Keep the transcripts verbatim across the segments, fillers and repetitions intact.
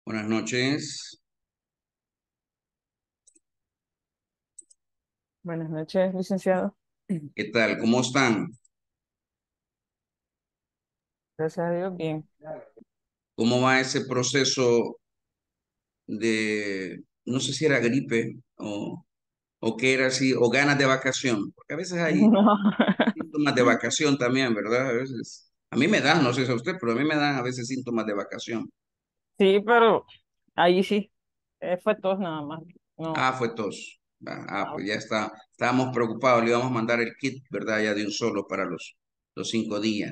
Buenas noches. Buenas noches, licenciado. ¿Qué tal? ¿Cómo están? Gracias a Dios, bien. ¿Cómo va ese proceso de, no sé si era gripe o, o qué era así, o ganas de vacación? Porque a veces hay No. síntomas de vacación también, ¿verdad? A veces, a mí me dan, no sé si a usted, pero a mí me dan a veces síntomas de vacación. Sí, pero ahí sí, eh, fue todo nada más. No. Ah, fue tos. Ah, ah, Ah, pues ok. ya está. Estábamos preocupados, le íbamos a mandar el kit, ¿verdad? Ya de un solo para los, los cinco días.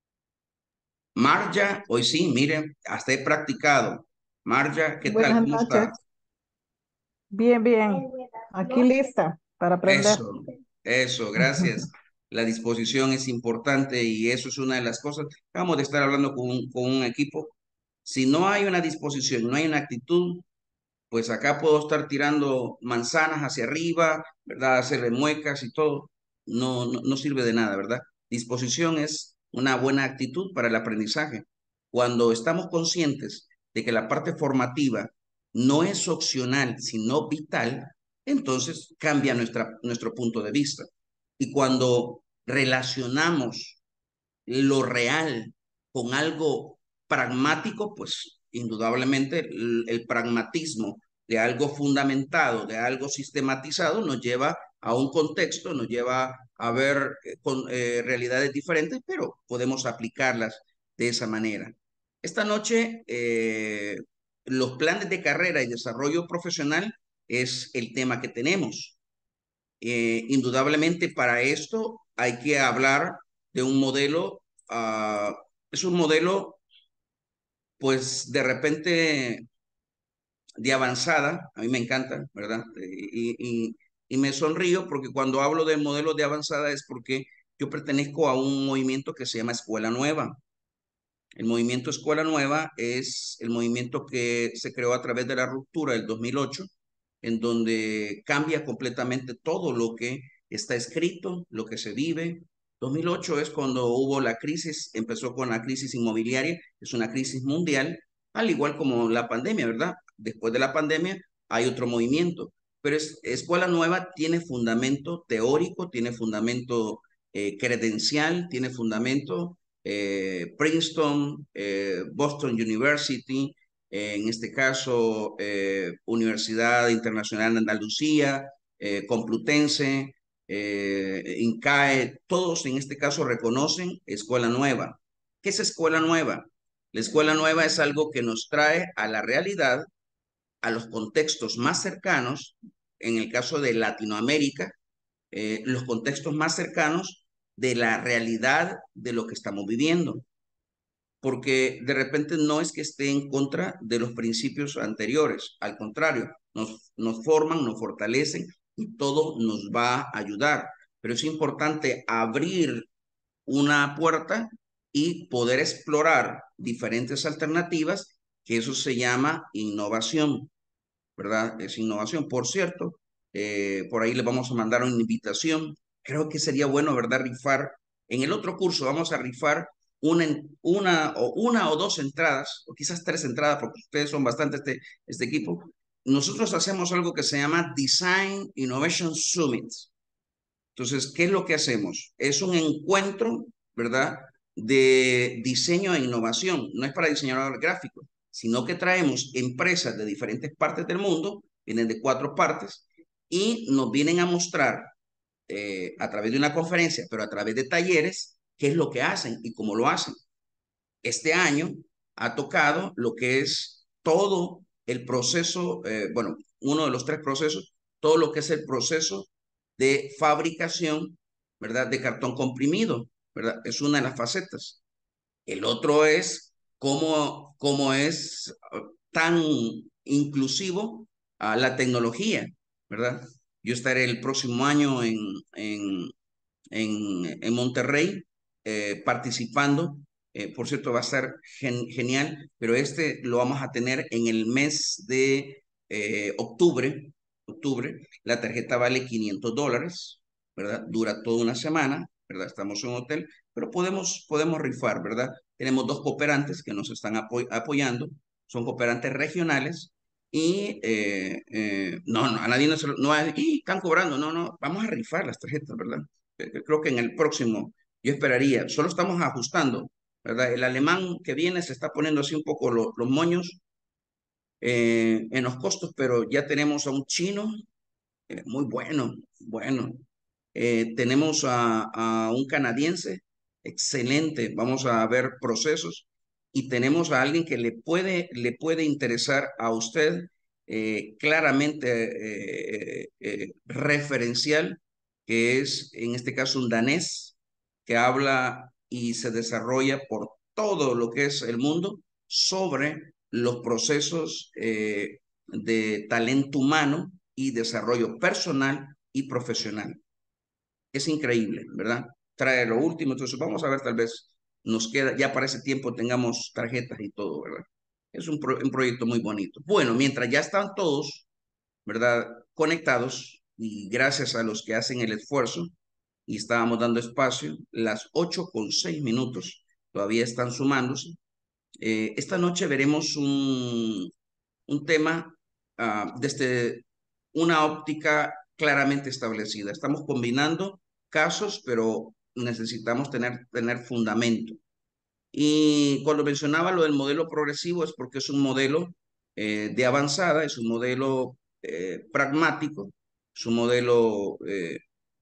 Marja, hoy sí, miren, hasta he practicado. Marja, ¿qué tal? Buenas ¿Cómo está? noches. Bien, bien. Aquí lista para aprender. Eso, eso, gracias. La disposición es importante y eso es una de las cosas. Vamos de estar hablando con un, con un equipo. Si no hay una disposición, no hay una actitud, pues acá puedo estar tirando manzanas hacia arriba, ¿verdad? Hacerle muecas y todo. No, no, no sirve de nada, ¿verdad? Disposición es una buena actitud para el aprendizaje. Cuando estamos conscientes de que la parte formativa no es opcional, sino vital, entonces cambia nuestra, nuestro punto de vista. Y cuando relacionamos lo real con algo pragmático, pues indudablemente el, el pragmatismo de algo fundamentado, de algo sistematizado, nos lleva a un contexto, nos lleva a ver eh, con, eh, realidades diferentes, pero podemos aplicarlas de esa manera. Esta noche, eh, los planes de carrera y desarrollo profesional es el tema que tenemos. Eh, indudablemente para esto hay que hablar de un modelo, uh, es un modelo pues de repente de avanzada, a mí me encanta, ¿verdad? Y, y, y me sonrío porque cuando hablo del modelo de avanzada es porque yo pertenezco a un movimiento que se llama Escuela Nueva. El movimiento Escuela Nueva es el movimiento que se creó a través de la ruptura del dos mil ocho, en donde cambia completamente todo lo que está escrito, lo que se vive. dos mil ocho es cuando hubo la crisis, empezó con la crisis inmobiliaria, es una crisis mundial, al igual como la pandemia, ¿verdad? Después de la pandemia hay otro movimiento, pero es, Escuela Nueva tiene fundamento teórico, tiene fundamento eh, credencial, tiene fundamento eh, Princeton, eh, Boston University, eh, en este caso eh, Universidad Internacional de Andalucía, eh, Complutense, eh, INCAE, todos en este caso reconocen Escuela Nueva. ¿Qué es Escuela Nueva? La Escuela Nueva es algo que nos trae a la realidad, a los contextos más cercanos, en el caso de Latinoamérica, eh, los contextos más cercanos de la realidad de lo que estamos viviendo, porque de repente no es que esté en contra de los principios anteriores, al contrario, nos, nos forman, nos fortalecen y todo nos va a ayudar, pero es importante abrir una puerta y poder explorar diferentes alternativas, que eso se llama innovación, ¿verdad? Es innovación. Por cierto, eh, por ahí le vamos a mandar una invitación. Creo que sería bueno, ¿verdad? Rifar. En el otro curso vamos a rifar una, una, o, una o dos entradas, o quizás tres entradas, porque ustedes son bastante este, este equipo. Nosotros hacemos algo que se llama Design Innovation Summit. Entonces, ¿qué es lo que hacemos? Es un encuentro, ¿verdad? De diseño e innovación. No es para diseñadores gráficos, sino que traemos empresas de diferentes partes del mundo, vienen de cuatro partes, y nos vienen a mostrar eh, a través de una conferencia, pero a través de talleres, qué es lo que hacen y cómo lo hacen. Este año ha tocado lo que es todo el proceso, eh, bueno, uno de los tres procesos, todo lo que es el proceso de fabricación, ¿verdad? De cartón comprimido, ¿verdad? Es una de las facetas. El otro es cómo, cómo es uh, tan inclusivo a la tecnología, ¿verdad? Yo estaré el próximo año en, en, en, en Monterrey eh, participando. Eh, por cierto, va a estar gen genial, pero este lo vamos a tener en el mes de eh, octubre. Octubre, la tarjeta vale quinientos dólares, ¿verdad? Dura toda una semana, ¿verdad? Estamos en un hotel, pero podemos, podemos rifar, ¿verdad? Tenemos dos cooperantes que nos están apoy apoyando. son cooperantes regionales y eh, eh, no, no, a nadie no se lo, no hay, ¡y! Están cobrando, no, no, vamos a rifar las tarjetas, ¿verdad? Eh, Creo que en el próximo, yo esperaría, solo estamos ajustando, ¿verdad? El alemán que viene se está poniendo así un poco lo- los moños eh, en los costos, pero ya tenemos a un chino eh, muy bueno, bueno. Eh, tenemos a, a un canadiense excelente, vamos a ver procesos y tenemos a alguien que le puede, le puede interesar a usted eh, claramente eh, eh, referencial, que es en este caso un danés que habla y se desarrolla por todo lo que es el mundo sobre los procesos eh, de talento humano y desarrollo personal y profesional. Es increíble, ¿verdad? Trae lo último, entonces vamos a ver, tal vez nos queda, ya para ese tiempo tengamos tarjetas y todo, ¿verdad? Es un, pro, un proyecto muy bonito. Bueno, mientras ya están todos, ¿verdad? Conectados y gracias a los que hacen el esfuerzo y estábamos dando espacio, las ocho con seis minutos todavía están sumándose. Eh, esta noche veremos un, un tema uh, desde una óptica claramente establecida. Estamos combinando casos, pero necesitamos tener, tener fundamento. Y cuando mencionaba lo del modelo progresivo es porque es un modelo eh, de avanzada, es un modelo eh, pragmático, es un modelo eh,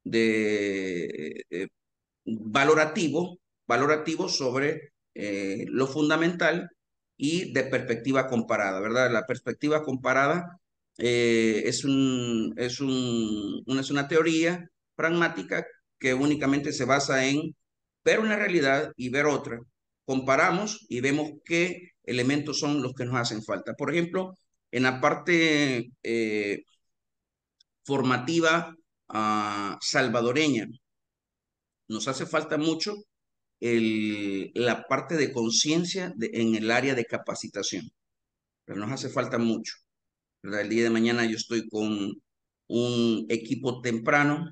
de eh, valorativo, valorativo sobre eh, lo fundamental y de perspectiva comparada, ¿verdad? La perspectiva comparada eh, es, un, es, un, una, es una teoría pragmática que únicamente se basa en ver una realidad y ver otra. Comparamos y vemos qué elementos son los que nos hacen falta. Por ejemplo, en la parte eh, formativa uh, salvadoreña, nos hace falta mucho el, la parte de conciencia en el área de capacitación, pero nos hace falta mucho, ¿verdad? El día de mañana yo estoy con un equipo temprano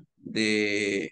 de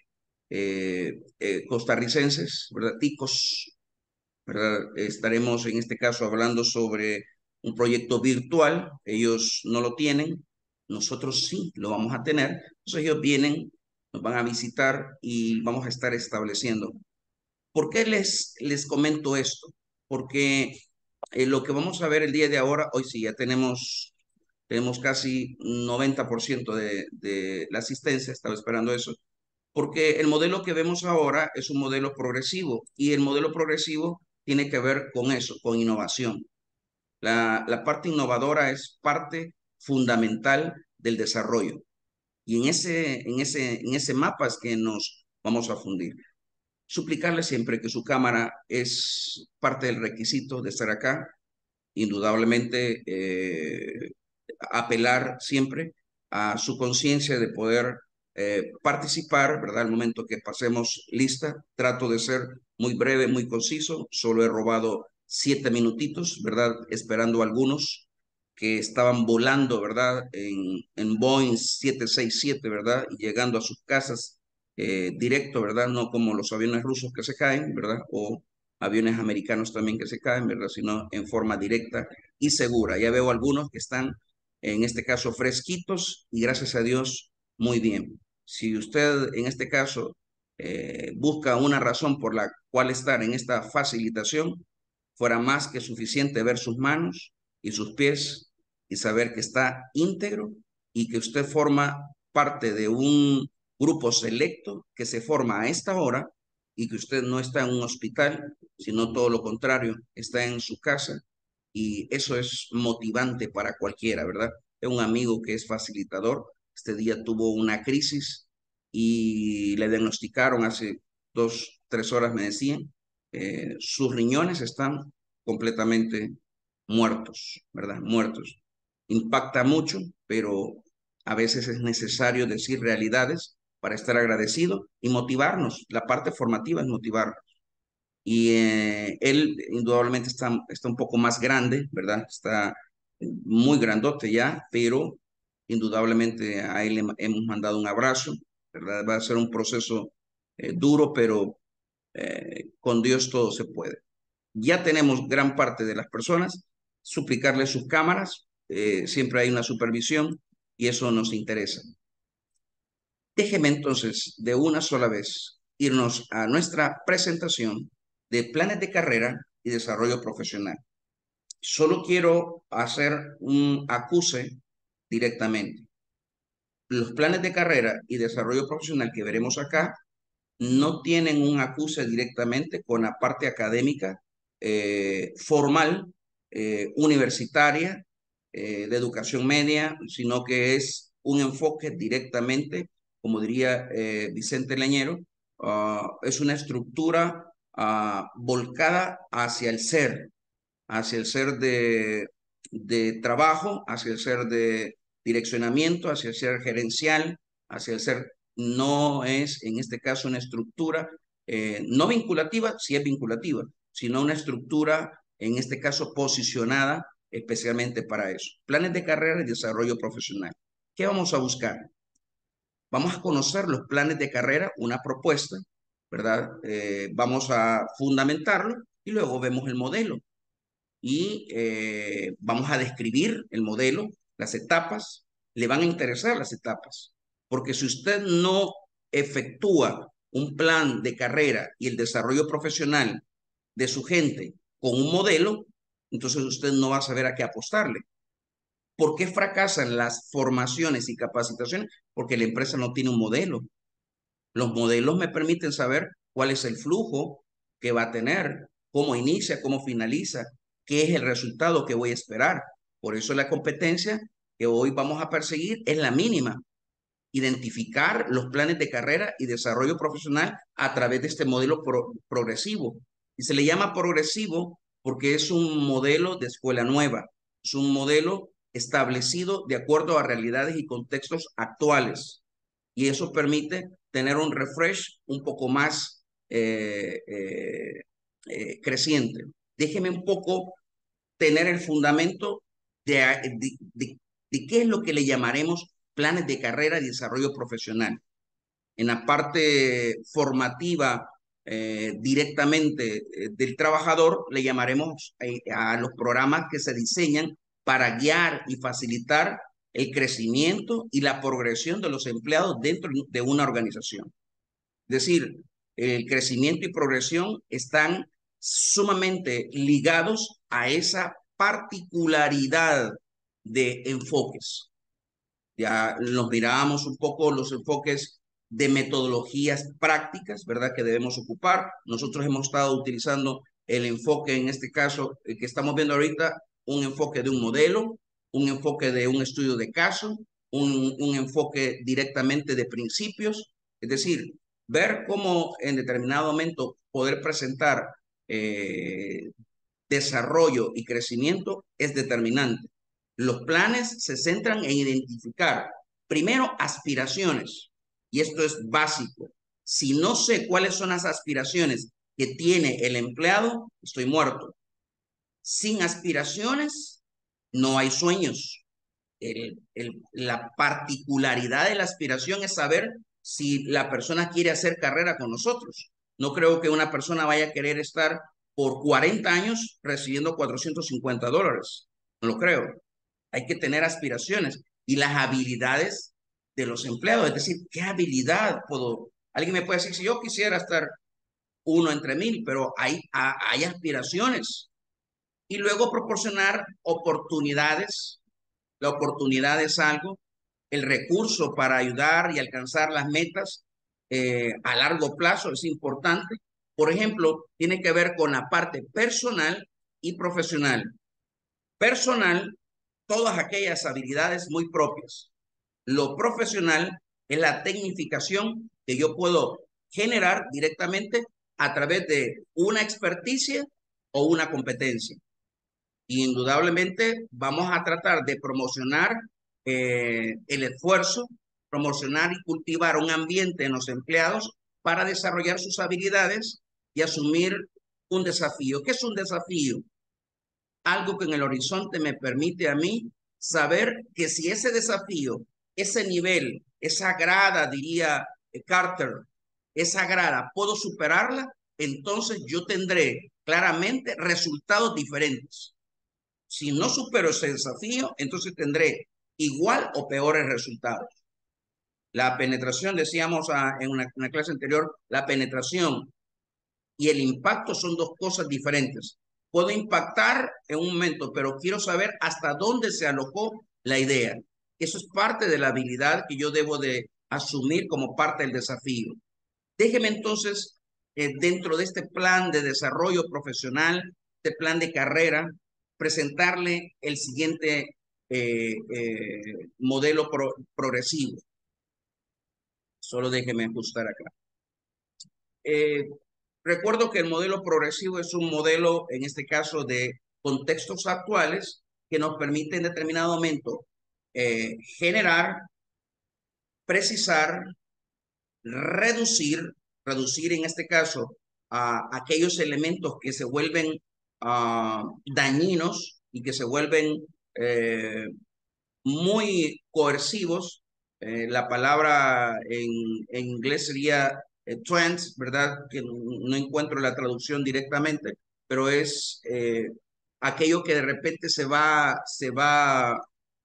eh, eh, costarricenses, ¿verdad? Ticos, ¿verdad? Estaremos en este caso hablando sobre un proyecto virtual, ellos no lo tienen, nosotros sí lo vamos a tener, entonces ellos vienen, nos van a visitar y vamos a estar estableciendo. ¿Por qué les, les comento esto? Porque eh, lo que vamos a ver el día de ahora, hoy sí, ya tenemos, tenemos casi noventa por ciento de, de la asistencia, estaba esperando eso, porque el modelo que vemos ahora es un modelo progresivo y el modelo progresivo tiene que ver con eso, con innovación. La, la parte innovadora es parte fundamental del desarrollo y en ese, en ese, en ese mapa es que nos vamos a fundir. Suplicarle siempre que su cámara es parte del requisito de estar acá, indudablemente eh, apelar siempre a su conciencia de poder eh, participar, ¿verdad? Al momento que pasemos lista, trato de ser muy breve, muy conciso, solo he robado siete minutitos, ¿verdad? Esperando a algunos que estaban volando, ¿verdad? En, en Boeing siete seis siete, ¿verdad? Y llegando a sus casas eh, directo, ¿verdad? No como los aviones rusos que se caen, ¿verdad? O aviones americanos también que se caen, ¿verdad? Sino en forma directa y segura. Ya veo algunos que están, en este caso, fresquitos y gracias a Dios, muy bien. Si usted, en este caso, eh, busca una razón por la cual estar en esta facilitación, fuera más que suficiente ver sus manos y sus pies y saber que está íntegro y que usted forma parte de un grupo selecto que se forma a esta hora y que usted no está en un hospital, sino todo lo contrario, está en su casa y eso es motivante para cualquiera, ¿verdad? Es un amigo que es facilitador, este día tuvo una crisis y le diagnosticaron hace dos, tres horas, me decían, eh, sus riñones están completamente muertos, ¿verdad? Muertos. Impacta mucho, pero a veces es necesario decir realidades para estar agradecido y motivarnos. La parte formativa es motivarnos. Y eh, él indudablemente está, está un poco más grande, ¿verdad? Está muy grandote ya, pero indudablemente a él le hemos mandado un abrazo, ¿verdad? Va a ser un proceso eh, duro, pero eh, con Dios todo se puede. Ya tenemos gran parte de las personas, suplicarle sus cámaras, eh, siempre hay una supervisión y eso nos interesa. Déjeme entonces de una sola vez irnos a nuestra presentación de planes de carrera y desarrollo profesional. Solo quiero hacer un acuse directamente. Los planes de carrera y desarrollo profesional que veremos acá no tienen un acuse directamente con la parte académica eh, formal, eh, universitaria, eh, de educación media, sino que es un enfoque directamente, como diría eh, Vicente Leñero, uh, es una estructura uh, volcada hacia el ser, hacia el ser de, de trabajo, hacia el ser de direccionamiento, hacia el ser gerencial, hacia el ser, no es en este caso una estructura eh, no vinculativa, sí es vinculativa, sino una estructura en este caso posicionada especialmente para eso. Planes de carrera y desarrollo profesional. ¿Qué vamos a buscar? Vamos a conocer los planes de carrera, una propuesta, ¿verdad? Eh, vamos a fundamentarlo y luego vemos el modelo y eh, vamos a describir el modelo, las etapas, le van a interesar las etapas, porque si usted no efectúa un plan de carrera y el desarrollo profesional de su gente con un modelo, entonces usted no va a saber a qué apostarle. ¿Por qué fracasan las formaciones y capacitaciones? Porque la empresa no tiene un modelo. Los modelos me permiten saber cuál es el flujo que va a tener, cómo inicia, cómo finaliza, qué es el resultado que voy a esperar. Por eso la competencia que hoy vamos a perseguir es la mínima. Identificar los planes de carrera y desarrollo profesional a través de este modelo pro progresivo. Y se le llama progresivo porque es un modelo de escuela nueva. Es un modelo establecido de acuerdo a realidades y contextos actuales. Y eso permite tener un refresh un poco más eh, eh, eh, creciente. Déjeme un poco tener el fundamento de, de, de, de qué es lo que le llamaremos planes de carrera y desarrollo profesional. En la parte formativa eh, directamente eh, del trabajador, le llamaremos eh, a los programas que se diseñan para guiar y facilitar el crecimiento y la progresión de los empleados dentro de una organización. Es decir, el crecimiento y progresión están sumamente ligados a esa particularidad de enfoques. Ya nos mirábamos un poco los enfoques de metodologías prácticas, ¿verdad? Que debemos ocupar. Nosotros hemos estado utilizando el enfoque, en este caso, el que estamos viendo ahorita, un enfoque de un modelo, un enfoque de un estudio de caso, un, un enfoque directamente de principios. Es decir, ver cómo en determinado momento poder presentar eh, desarrollo y crecimiento es determinante. Los planes se centran en identificar, primero, aspiraciones, y esto es básico. Si no sé cuáles son las aspiraciones que tiene el empleado, estoy muerto. Sin aspiraciones, no hay sueños. El, el, la particularidad de la aspiración es saber si la persona quiere hacer carrera con nosotros. No creo que una persona vaya a querer estar por cuarenta años recibiendo cuatrocientos cincuenta dólares. No lo creo. Hay que tener aspiraciones y las habilidades de los empleados. Es decir, ¿qué habilidad puedo? Alguien me puede decir, si yo quisiera estar uno entre mil, pero hay, hay aspiraciones. Y luego proporcionar oportunidades. La oportunidad es algo, el recurso para ayudar y alcanzar las metas eh, a largo plazo es importante. Por ejemplo, tiene que ver con la parte personal y profesional. Personal, todas aquellas habilidades muy propias. Lo profesional es la tecnificación que yo puedo generar directamente a través de una experticia o una competencia. Indudablemente vamos a tratar de promocionar eh, el esfuerzo, promocionar y cultivar un ambiente en los empleados para desarrollar sus habilidades y asumir un desafío. ¿Qué es un desafío? Algo que en el horizonte me permite a mí saber que si ese desafío, ese nivel, esa grada, diría Carter, esa grada, puedo superarla, entonces yo tendré claramente resultados diferentes. Si no supero ese desafío, entonces tendré igual o peores resultados. La penetración, decíamos a, en una, una clase anterior, la penetración y el impacto son dos cosas diferentes. Puedo impactar en un momento, pero quiero saber hasta dónde se alojó la idea. Eso es parte de la habilidad que yo debo de asumir como parte del desafío. Déjeme entonces, eh, dentro de este plan de desarrollo profesional, este plan de carrera, presentarle el siguiente eh, eh, modelo pro progresivo. Solo déjeme ajustar acá. Eh, recuerdo que el modelo progresivo es un modelo, en este caso, de contextos actuales que nos permite en determinado momento eh, generar, precisar, reducir, reducir en este caso a aquellos elementos que se vuelven uh, dañinos y que se vuelven eh, muy coercivos. Eh, la palabra en, en inglés sería eh, trends, ¿verdad? Que no, no encuentro la traducción directamente, pero es eh, aquello que de repente se va, se va,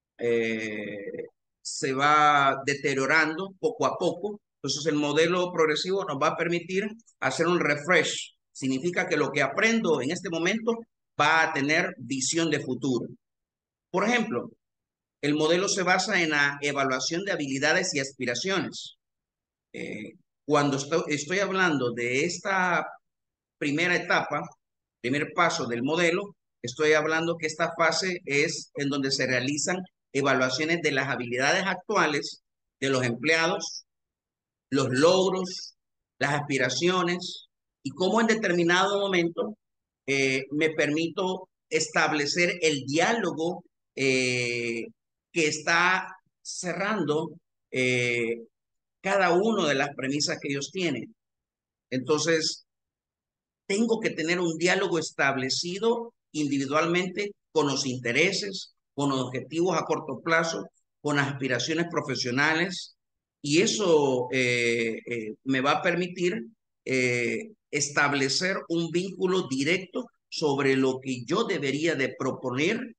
eh, se va deteriorando poco a poco. Entonces el modelo progresivo nos va a permitir hacer un refresh. Significa que lo que aprendo en este momento va a tener visión de futuro. Por ejemplo, el modelo se basa en la evaluación de habilidades y aspiraciones. Eh, cuando estoy, estoy hablando de esta primera etapa, primer paso del modelo, estoy hablando que esta fase es en donde se realizan evaluaciones de las habilidades actuales de los empleados, los logros, las aspiraciones y cómo en determinado momento eh, me permito establecer el diálogo eh, que está cerrando eh, cada una de las premisas que ellos tienen. Entonces, tengo que tener un diálogo establecido individualmente con los intereses, con los objetivos a corto plazo, con las aspiraciones profesionales, y eso eh, eh, me va a permitir eh, establecer un vínculo directo sobre lo que yo debería de proponer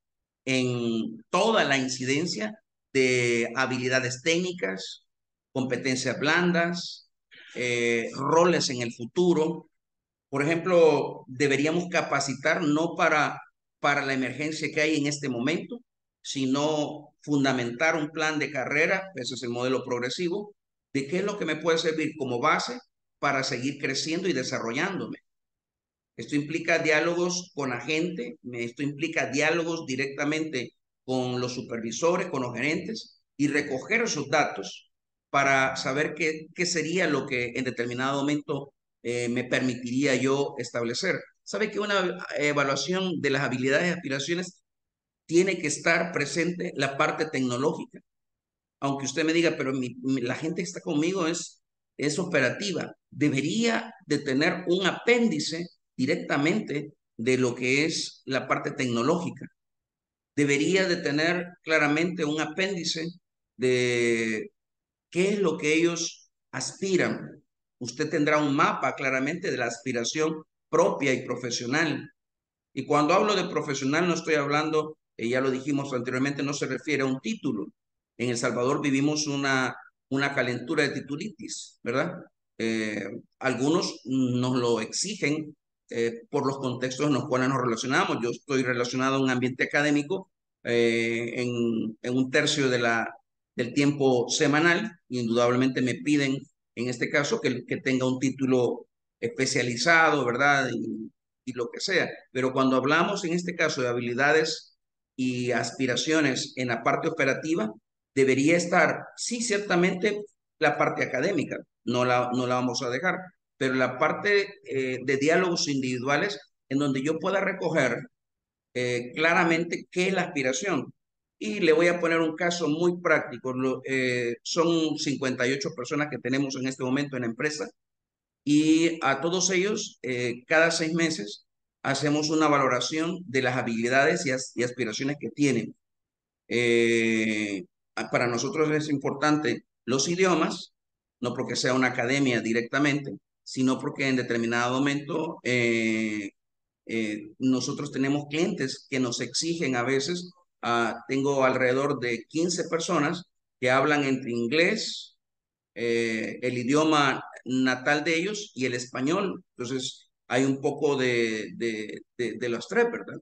en toda la incidencia de habilidades técnicas, competencias blandas, eh, roles en el futuro. Por ejemplo, deberíamos capacitar no para, para la emergencia que hay en este momento, sino fundamentar un plan de carrera, ese es el modelo progresivo, de qué es lo que me puede servir como base para seguir creciendo y desarrollándome. Esto implica diálogos con la gente, esto implica diálogos directamente con los supervisores, con los gerentes y recoger esos datos para saber qué, qué sería lo que en determinado momento eh, me permitiría yo establecer. ¿Sabe que una evaluación de las habilidades y aspiraciones tiene que estar presente la parte tecnológica? Aunque usted me diga, pero mi, mi, la gente que está conmigo es, es operativa. Debería de tener un apéndice directamente de lo que es la parte tecnológica. Debería de tener claramente un apéndice de qué es lo que ellos aspiran. Usted tendrá un mapa claramente de la aspiración propia y profesional. Y cuando hablo de profesional no estoy hablando, eh, ya lo dijimos anteriormente, no se refiere a un título. En El Salvador vivimos una, una calentura de titulitis, ¿verdad? Eh, algunos nos lo exigen eh, por los contextos en los cuales nos relacionamos. Yo estoy relacionado a un ambiente académico eh, en, en un tercio de la, del tiempo semanal. Indudablemente me piden, en este caso, que, que tenga un título especializado, ¿verdad? Y, y lo que sea. Pero cuando hablamos en este caso de habilidades y aspiraciones en la parte operativa, debería estar, sí, ciertamente la parte académica, no la, no la vamos a dejar, pero la parte eh, de diálogos individuales en donde yo pueda recoger eh, claramente qué es la aspiración. Y le voy a poner un caso muy práctico. Lo, eh, son cincuenta y ocho personas que tenemos en este momento en la empresa y a todos ellos, eh, cada seis meses, hacemos una valoración de las habilidades y, as y aspiraciones que tienen. Eh, para nosotros es importante los idiomas, no porque sea una academia directamente, sino porque en determinado momento eh, Eh, nosotros tenemos clientes que nos exigen a veces, uh, tengo alrededor de quince personas que hablan entre inglés, eh, el idioma natal de ellos y el español. Entonces, hay un poco de, de, de, de los tres, ¿verdad?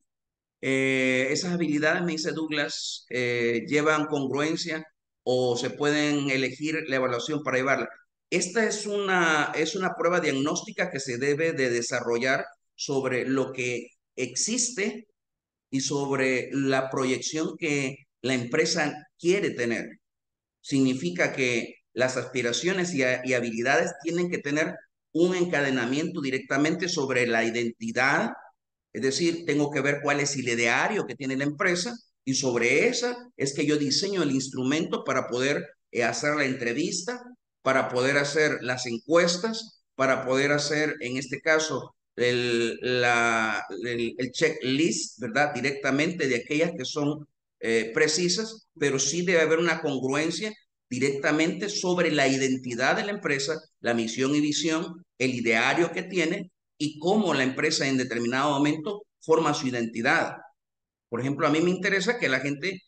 Eh, esas habilidades, me dice Douglas, eh, llevan congruencia o se pueden elegir la evaluación para llevarla. Esta es una, es una prueba diagnóstica que se debe de desarrollar sobre lo que existe y sobre la proyección que la empresa quiere tener. Significa que las aspiraciones y, y habilidades tienen que tener un encadenamiento directamente sobre la identidad. Es decir, tengo que ver cuál es el ideario que tiene la empresa y sobre esa es que yo diseño el instrumento para poder eh, hacer la entrevista, para poder hacer las encuestas, para poder hacer, en este caso, el, la, el, el checklist, ¿verdad? Directamente de aquellas que son eh, precisas, pero sí debe haber una congruencia directamente sobre la identidad de la empresa, la misión y visión, el ideario que tiene y cómo la empresa en determinado momento forma su identidad. Por ejemplo, a mí me interesa que la gente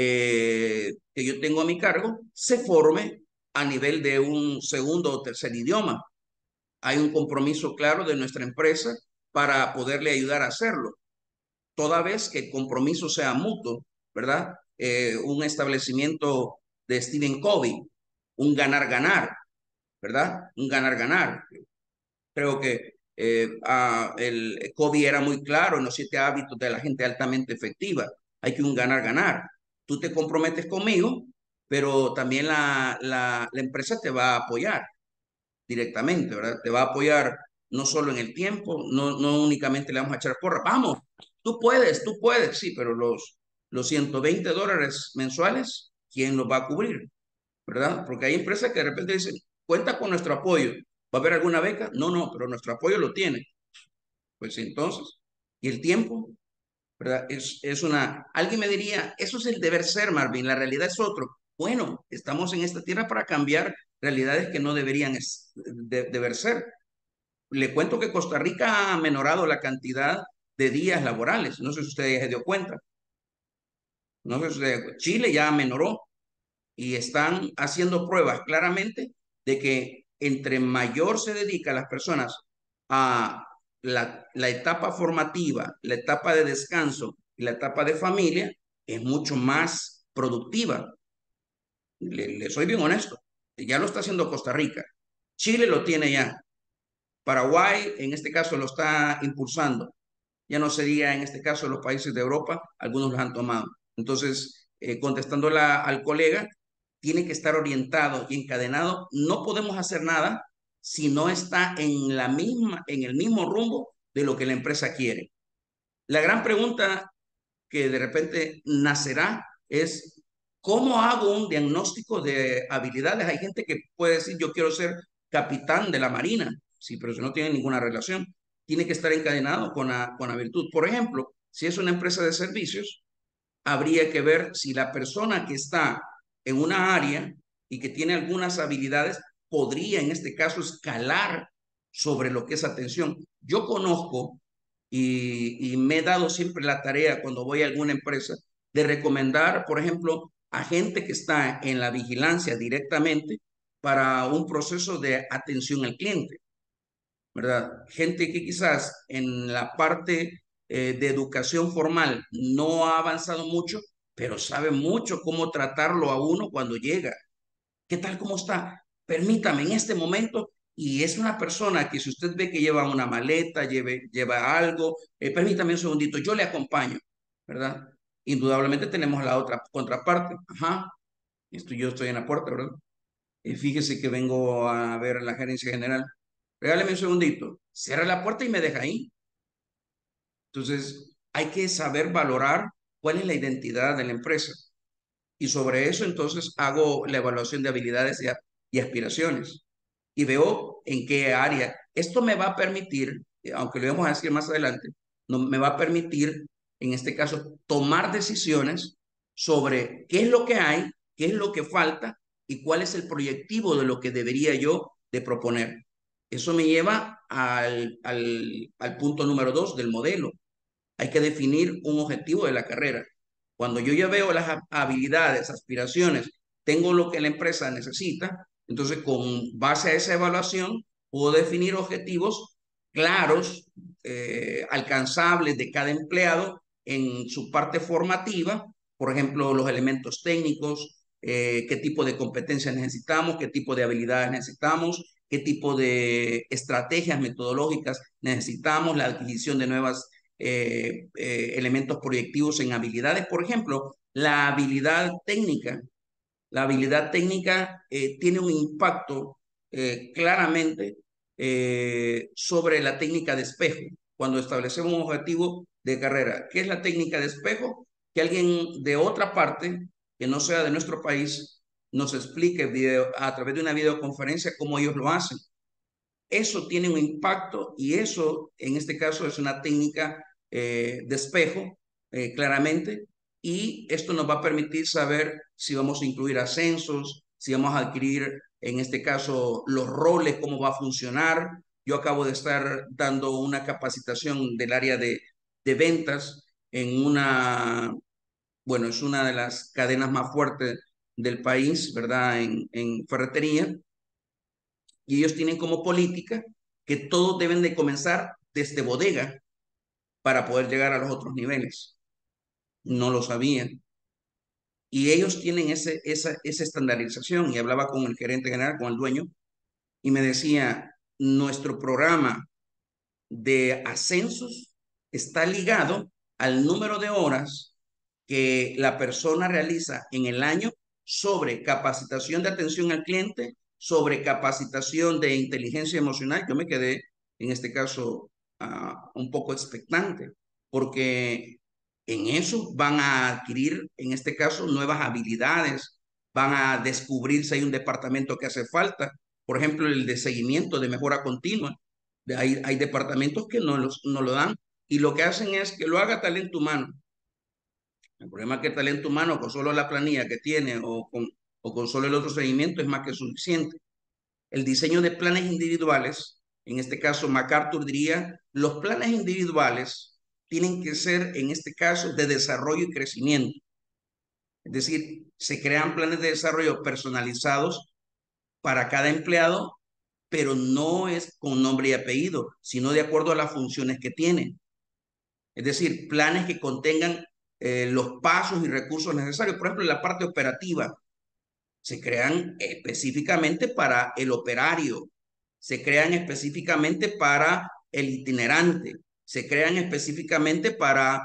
eh, que yo tengo a mi cargo se forme a nivel de un segundo o tercer idioma. Hay un compromiso claro de nuestra empresa para poderle ayudar a hacerlo, toda vez que el compromiso sea mutuo, ¿verdad? Eh, un establecimiento de Stephen Covey, un ganar-ganar, ¿verdad? Un ganar-ganar. Creo que eh, uh, el Covey era muy claro en los siete hábitos de la gente altamente efectiva. Hay que un ganar-ganar. Tú te comprometes conmigo, pero también la, la, la empresa te va a apoyar directamente, ¿verdad? Te va a apoyar no solo en el tiempo, no, no únicamente le vamos a echar porra. Vamos, tú puedes, tú puedes, sí, pero los, los ciento veinte dólares mensuales, ¿quién los va a cubrir? ¿Verdad? Porque hay empresas que de repente dicen, cuenta con nuestro apoyo. ¿Va a haber alguna beca? No, no, pero nuestro apoyo lo tiene. Pues entonces, ¿y el tiempo? ¿Verdad? Es, es una... Alguien me diría, eso es el deber ser, Marvin, la realidad es otro. Bueno, estamos en esta tierra para cambiar realidades que no deberían es, de, deber ser. Le cuento que Costa Rica ha menorado la cantidad de días laborales. No sé si usted ya se dio cuenta. No sé si usted... Chile ya menoró y están haciendo pruebas claramente de que entre mayor se dedica las personas a la, la etapa formativa, la etapa de descanso y la etapa de familia, es mucho más productiva. Le, le soy bien honesto. Ya lo está haciendo Costa Rica. Chile lo tiene ya. Paraguay, en este caso, lo está impulsando. Ya no sería, en este caso, los países de Europa, algunos los han tomado. Entonces, eh, contestando la, al colega, tiene que estar orientado y encadenado. No podemos hacer nada si no está en la misma, en el mismo rumbo de lo que la empresa quiere. La gran pregunta que de repente nacerá es, ¿cómo hago un diagnóstico de habilidades? Hay gente que puede decir, yo quiero ser capitán de la Marina, sí, pero si no tiene ninguna relación, tiene que estar encadenado con la, con la virtud. Por ejemplo, si es una empresa de servicios, habría que ver si la persona que está en una área y que tiene algunas habilidades podría en este caso escalar sobre lo que es atención. Yo conozco y, y me he dado siempre la tarea cuando voy a alguna empresa de recomendar, por ejemplo, a gente que está en la vigilancia directamente para un proceso de atención al cliente, ¿verdad? Gente que quizás en la parte eh, de educación formal no ha avanzado mucho, pero sabe mucho cómo tratarlo a uno cuando llega. ¿Qué tal? ¿Cómo está? Permítame en este momento. Y es una persona que si usted ve que lleva una maleta, lleve, lleva algo, eh, permítame un segundito, yo le acompaño, ¿verdad? Indudablemente tenemos la otra contraparte. Ajá, esto, yo estoy en la puerta, ¿verdad? Y fíjese que vengo a ver a la gerencia general. Regáleme un segundito. Cierra la puerta y me deja ahí. Entonces, hay que saber valorar cuál es la identidad de la empresa. Y sobre eso, entonces, hago la evaluación de habilidades y, y aspiraciones. Y veo en qué área. Esto me va a permitir, aunque lo vamos a decir más adelante, no, me va a permitir, en este caso, tomar decisiones sobre qué es lo que hay, qué es lo que falta y cuál es el proyectivo de lo que debería yo de proponer. Eso me lleva al, al, al punto número dos del modelo. Hay que definir un objetivo de la carrera. Cuando yo ya veo las habilidades, aspiraciones, tengo lo que la empresa necesita, entonces con base a esa evaluación puedo definir objetivos claros, eh, alcanzables de cada empleado en su parte formativa, por ejemplo, los elementos técnicos, eh, qué tipo de competencias necesitamos, qué tipo de habilidades necesitamos, qué tipo de estrategias metodológicas necesitamos, la adquisición de nuevas eh, eh, elementos proyectivos en habilidades. Por ejemplo, la habilidad técnica. La habilidad técnica eh, tiene un impacto eh, claramente eh, sobre la técnica de espejo. Cuando establecemos un objetivo de carrera, ¿qué es la técnica de espejo? Que alguien de otra parte, que no sea de nuestro país, nos explique video, a través de una videoconferencia cómo ellos lo hacen. Eso tiene un impacto y eso, en este caso, es una técnica eh, de espejo, eh, claramente, y esto nos va a permitir saber si vamos a incluir ascensos, si vamos a adquirir, en este caso, los roles, cómo va a funcionar. Yo acabo de estar dando una capacitación del área de, de ventas en una, bueno, es una de las cadenas más fuertes del país, ¿verdad? En, en ferretería y ellos tienen como política que todos deben de comenzar desde bodega para poder llegar a los otros niveles. No lo sabían. Y ellos tienen ese, esa, esa estandarización. Y hablaba con el gerente general, con el dueño, y me decía, nuestro programa de ascensos está ligado al número de horas que la persona realiza en el año sobre capacitación de atención al cliente, sobre capacitación de inteligencia emocional. Yo me quedé, en este caso, uh, un poco expectante, porque en eso van a adquirir, en este caso, nuevas habilidades, van a descubrir si hay un departamento que hace falta, por ejemplo, el de seguimiento, de mejora continua. Hay, hay departamentos que no, los, no lo dan y lo que hacen es que lo haga talento humano. El problema es que el talento humano con solo la planilla que tiene o con, o con solo el otro seguimiento es más que suficiente. El diseño de planes individuales, en este caso MacArthur diría, los planes individuales tienen que ser, en este caso, de desarrollo y crecimiento. Es decir, se crean planes de desarrollo personalizados para cada empleado, pero no es con nombre y apellido, sino de acuerdo a las funciones que tiene. Es decir, planes que contengan eh, los pasos y recursos necesarios. Por ejemplo, en la parte operativa, se crean específicamente para el operario, se crean específicamente para el itinerante, se crean específicamente para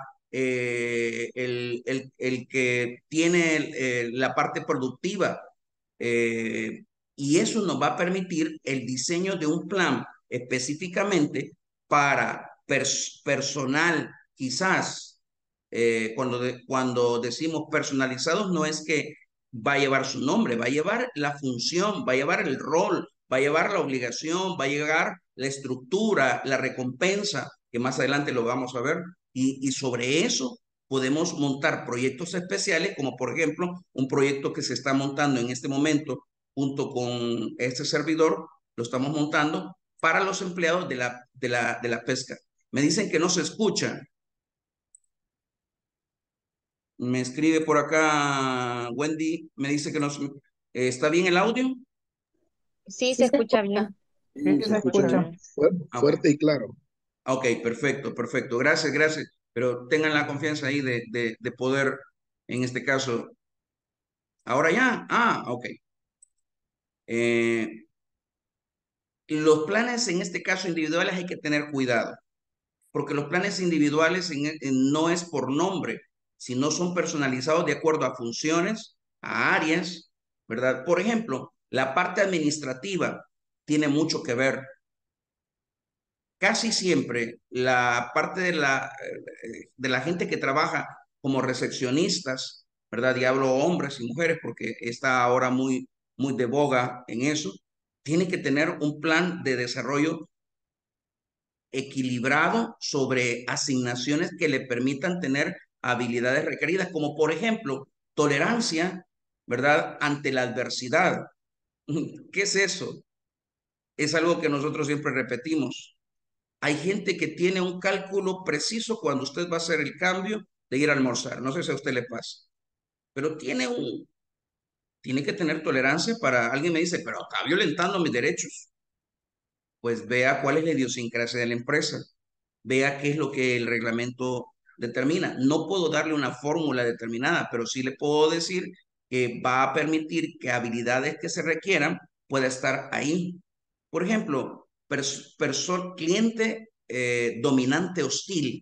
eh, el, el, el, que tiene el, eh, la parte productiva. Eh, y eso nos va a permitir el diseño de un plan específicamente para pers personal, quizás eh, cuando, de, cuando decimos personalizados, no es que va a llevar su nombre, va a llevar la función, va a llevar el rol, va a llevar la obligación, va a llevar la estructura, la recompensa, que más adelante lo vamos a ver, y, y sobre eso podemos montar proyectos especiales, como por ejemplo un proyecto que se está montando en este momento junto con este servidor, lo estamos montando para los empleados de la, de la, de la pesca. Me dicen que no se escucha. Me escribe por acá Wendy, me dice que no se, eh, ¿está bien el audio? Sí, Sí se se escucha escucha. bien. Sí, ¿Se se escucha escucha. bien? Fuerte, Ah, fuerte okay. y claro. Ok, perfecto, perfecto. Gracias, gracias. Pero tengan la confianza ahí de, de, de poder, en este caso, ahora ya. Ah, ok. Eh, los planes, en este caso individuales, hay que tener cuidado, porque los planes individuales en, en, no es por nombre, sino son personalizados de acuerdo a funciones, a áreas, ¿verdad? Por ejemplo, la parte administrativa tiene mucho que ver. Casi siempre la parte de la, de la gente que trabaja como recepcionistas, ¿verdad? Y hablo hombres y mujeres porque está ahora muy, muy de boga en eso, tiene que tener un plan de desarrollo equilibrado sobre asignaciones que le permitan tener habilidades requeridas, como por ejemplo tolerancia, ¿verdad? Ante la adversidad. ¿Qué es eso? es algo que nosotros siempre repetimos. Hay gente que tiene un cálculo preciso cuando usted va a hacer el cambio de ir a almorzar. No sé si a usted le pasa, pero tiene un, tiene que tener tolerancia para, alguien me dice, pero está violentando mis derechos. Pues vea cuál es la idiosincrasia de la empresa, vea qué es lo que el reglamento determina. No puedo darle una fórmula determinada, pero sí le puedo decir que va a permitir que habilidades que se requieran pueda estar ahí. Por ejemplo, pers persona, cliente eh, dominante hostil.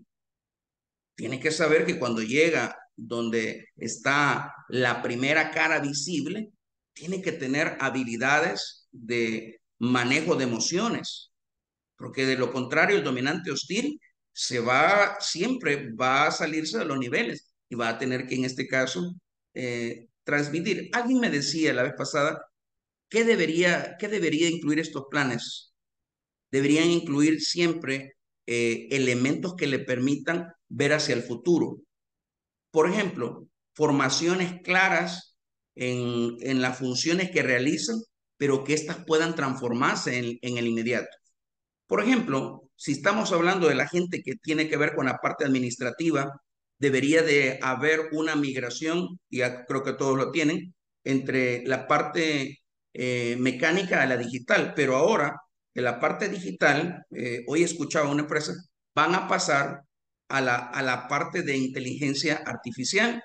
Tiene que saber que cuando llega donde está la primera cara visible, tiene que tener habilidades de manejo de emociones, porque de lo contrario el dominante hostil se va, siempre va a salirse de los niveles y va a tener que en este caso eh, transmitir. Alguien me decía la vez pasada, ¿qué debería, qué debería incluir estos planes? Deberían incluir siempre eh, elementos que le permitan ver hacia el futuro. Por ejemplo, formaciones claras en, en las funciones que realizan, pero que éstas puedan transformarse en, en el inmediato. Por ejemplo, si estamos hablando de la gente que tiene que ver con la parte administrativa, debería de haber una migración, y creo que todos lo tienen, entre la parte eh, mecánica a la digital. Pero ahora, de la parte digital, eh, hoy he escuchado a una empresa, van a pasar a la, a la parte de inteligencia artificial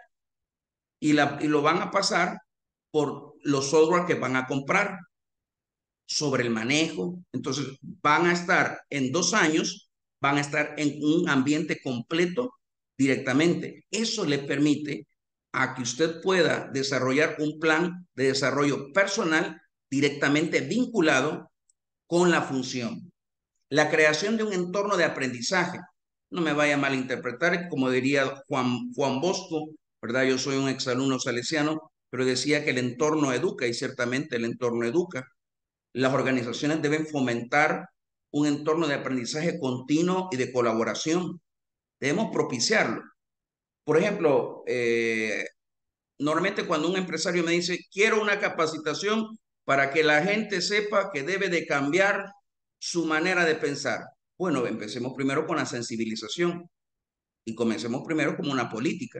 y, la, y lo van a pasar por los software que van a comprar sobre el manejo. Entonces, van a estar en dos años, van a estar en un ambiente completo directamente. Eso le permite a que usted pueda desarrollar un plan de desarrollo personal directamente vinculado con la función. La creación de un entorno de aprendizaje. No me vaya a malinterpretar, como diría Juan, Juan Bosco, ¿verdad? Yo soy un exalumno salesiano, pero decía que el entorno educa y ciertamente el entorno educa. Las organizaciones deben fomentar un entorno de aprendizaje continuo y de colaboración. Debemos propiciarlo. Por ejemplo, eh, normalmente cuando un empresario me dice, quiero una capacitación para que la gente sepa que debe de cambiar su manera de pensar. Bueno, empecemos primero con la sensibilización y comencemos primero como una política.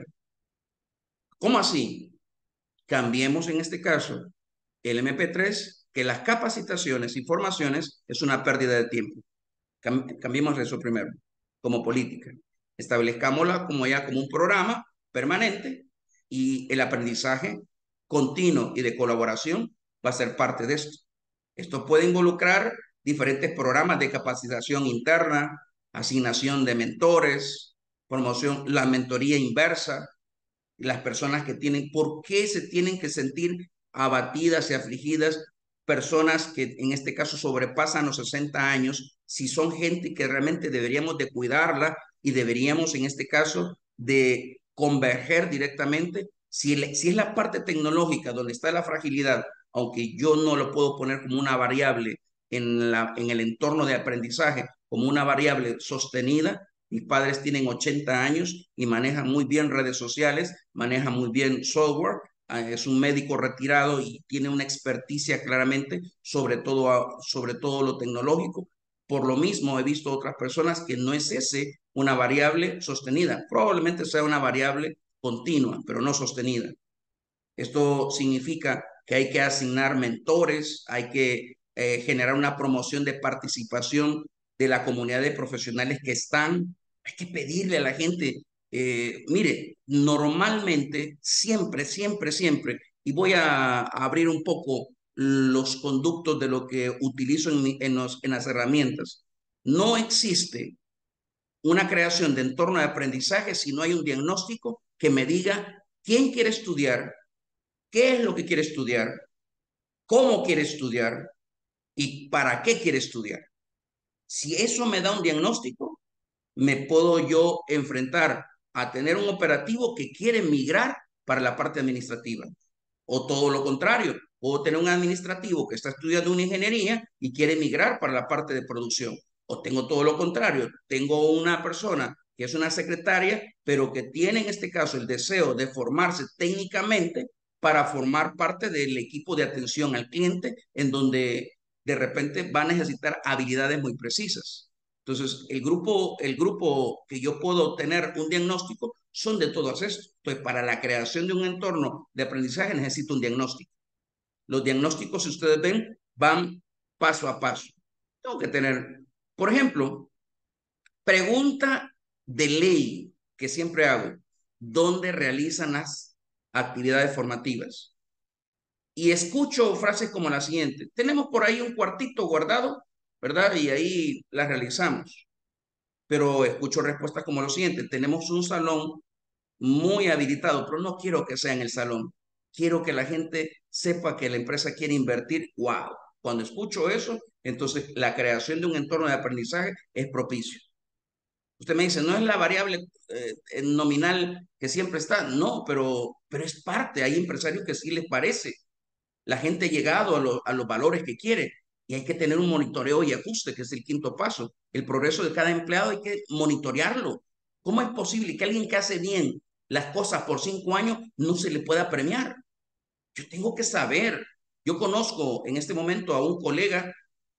¿Cómo así? Cambiemos en este caso el M P tres, que las capacitaciones y formaciones es una pérdida de tiempo. Cambiemos eso primero, como política. Establezcámosla como ya como un programa permanente y el aprendizaje continuo y de colaboración va a ser parte de esto. Esto puede involucrar diferentes programas de capacitación interna, asignación de mentores, promoción, la mentoría inversa, las personas que tienen, ¿por qué se tienen que sentir abatidas y afligidas? Personas que en este caso sobrepasan los sesenta años, si son gente que realmente deberíamos de cuidarla y deberíamos en este caso de converger directamente, si, le, si es la parte tecnológica donde está la fragilidad, aunque yo no lo puedo poner como una variable en, la, en el entorno de aprendizaje, como una variable sostenida. Mis padres tienen ochenta años y manejan muy bien redes sociales, manejan muy bien software. Es un médico retirado y tiene una experticia claramente sobre todo, sobre todo lo tecnológico. Por lo mismo, he visto otras personas que no es ese una variable sostenida. Probablemente sea una variable continua, pero no sostenida. Esto significa que hay que asignar mentores, hay que eh, generar una promoción de participación de la comunidad de profesionales que están. Hay que pedirle a la gente, eh, mire, normalmente, siempre, siempre, siempre, y voy a, a abrir un poco los conductos de lo que utilizo en, mi, en, los, en las herramientas. No existe una creación de entorno de aprendizaje si no hay un diagnóstico que me diga quién quiere estudiar, qué es lo que quiere estudiar, cómo quiere estudiar y para qué quiere estudiar. Si eso me da un diagnóstico, me puedo yo enfrentar a tener un operativo que quiere migrar para la parte administrativa. O todo lo contrario, puedo tener un administrativo que está estudiando una ingeniería y quiere migrar para la parte de producción. O tengo todo lo contrario, tengo una persona que es una secretaria, pero que tiene en este caso el deseo de formarse técnicamente para formar parte del equipo de atención al cliente, en donde de repente va a necesitar habilidades muy precisas. Entonces, el grupo, el grupo que yo puedo obtener un diagnóstico son de todas estas. Entonces, para la creación de un entorno de aprendizaje necesito un diagnóstico. Los diagnósticos, si ustedes ven, van paso a paso. Tengo que tener, por ejemplo, pregunta de ley que siempre hago: ¿dónde realizan las actividades formativas? Y escucho frases como la siguiente: tenemos por ahí un cuartito guardado, ¿verdad? Y ahí las realizamos. Pero escucho respuestas como lo siguiente: tenemos un salón muy habilitado, pero no quiero que sea en el salón. Quiero que la gente sepa que la empresa quiere invertir. ¡Wow! Cuando escucho eso, entonces la creación de un entorno de aprendizaje es propicio. Usted me dice, no es la variable eh, nominal que siempre está. No, pero, pero es parte. Hay empresarios que sí les parece. La gente ha llegado a, lo, a los valores que quiere y hay que tener un monitoreo y ajuste, que es el quinto paso. El progreso de cada empleado hay que monitorearlo. ¿Cómo es posible que alguien que hace bien las cosas por cinco años no se le pueda premiar? Yo tengo que saber. Yo conozco en este momento a un colega,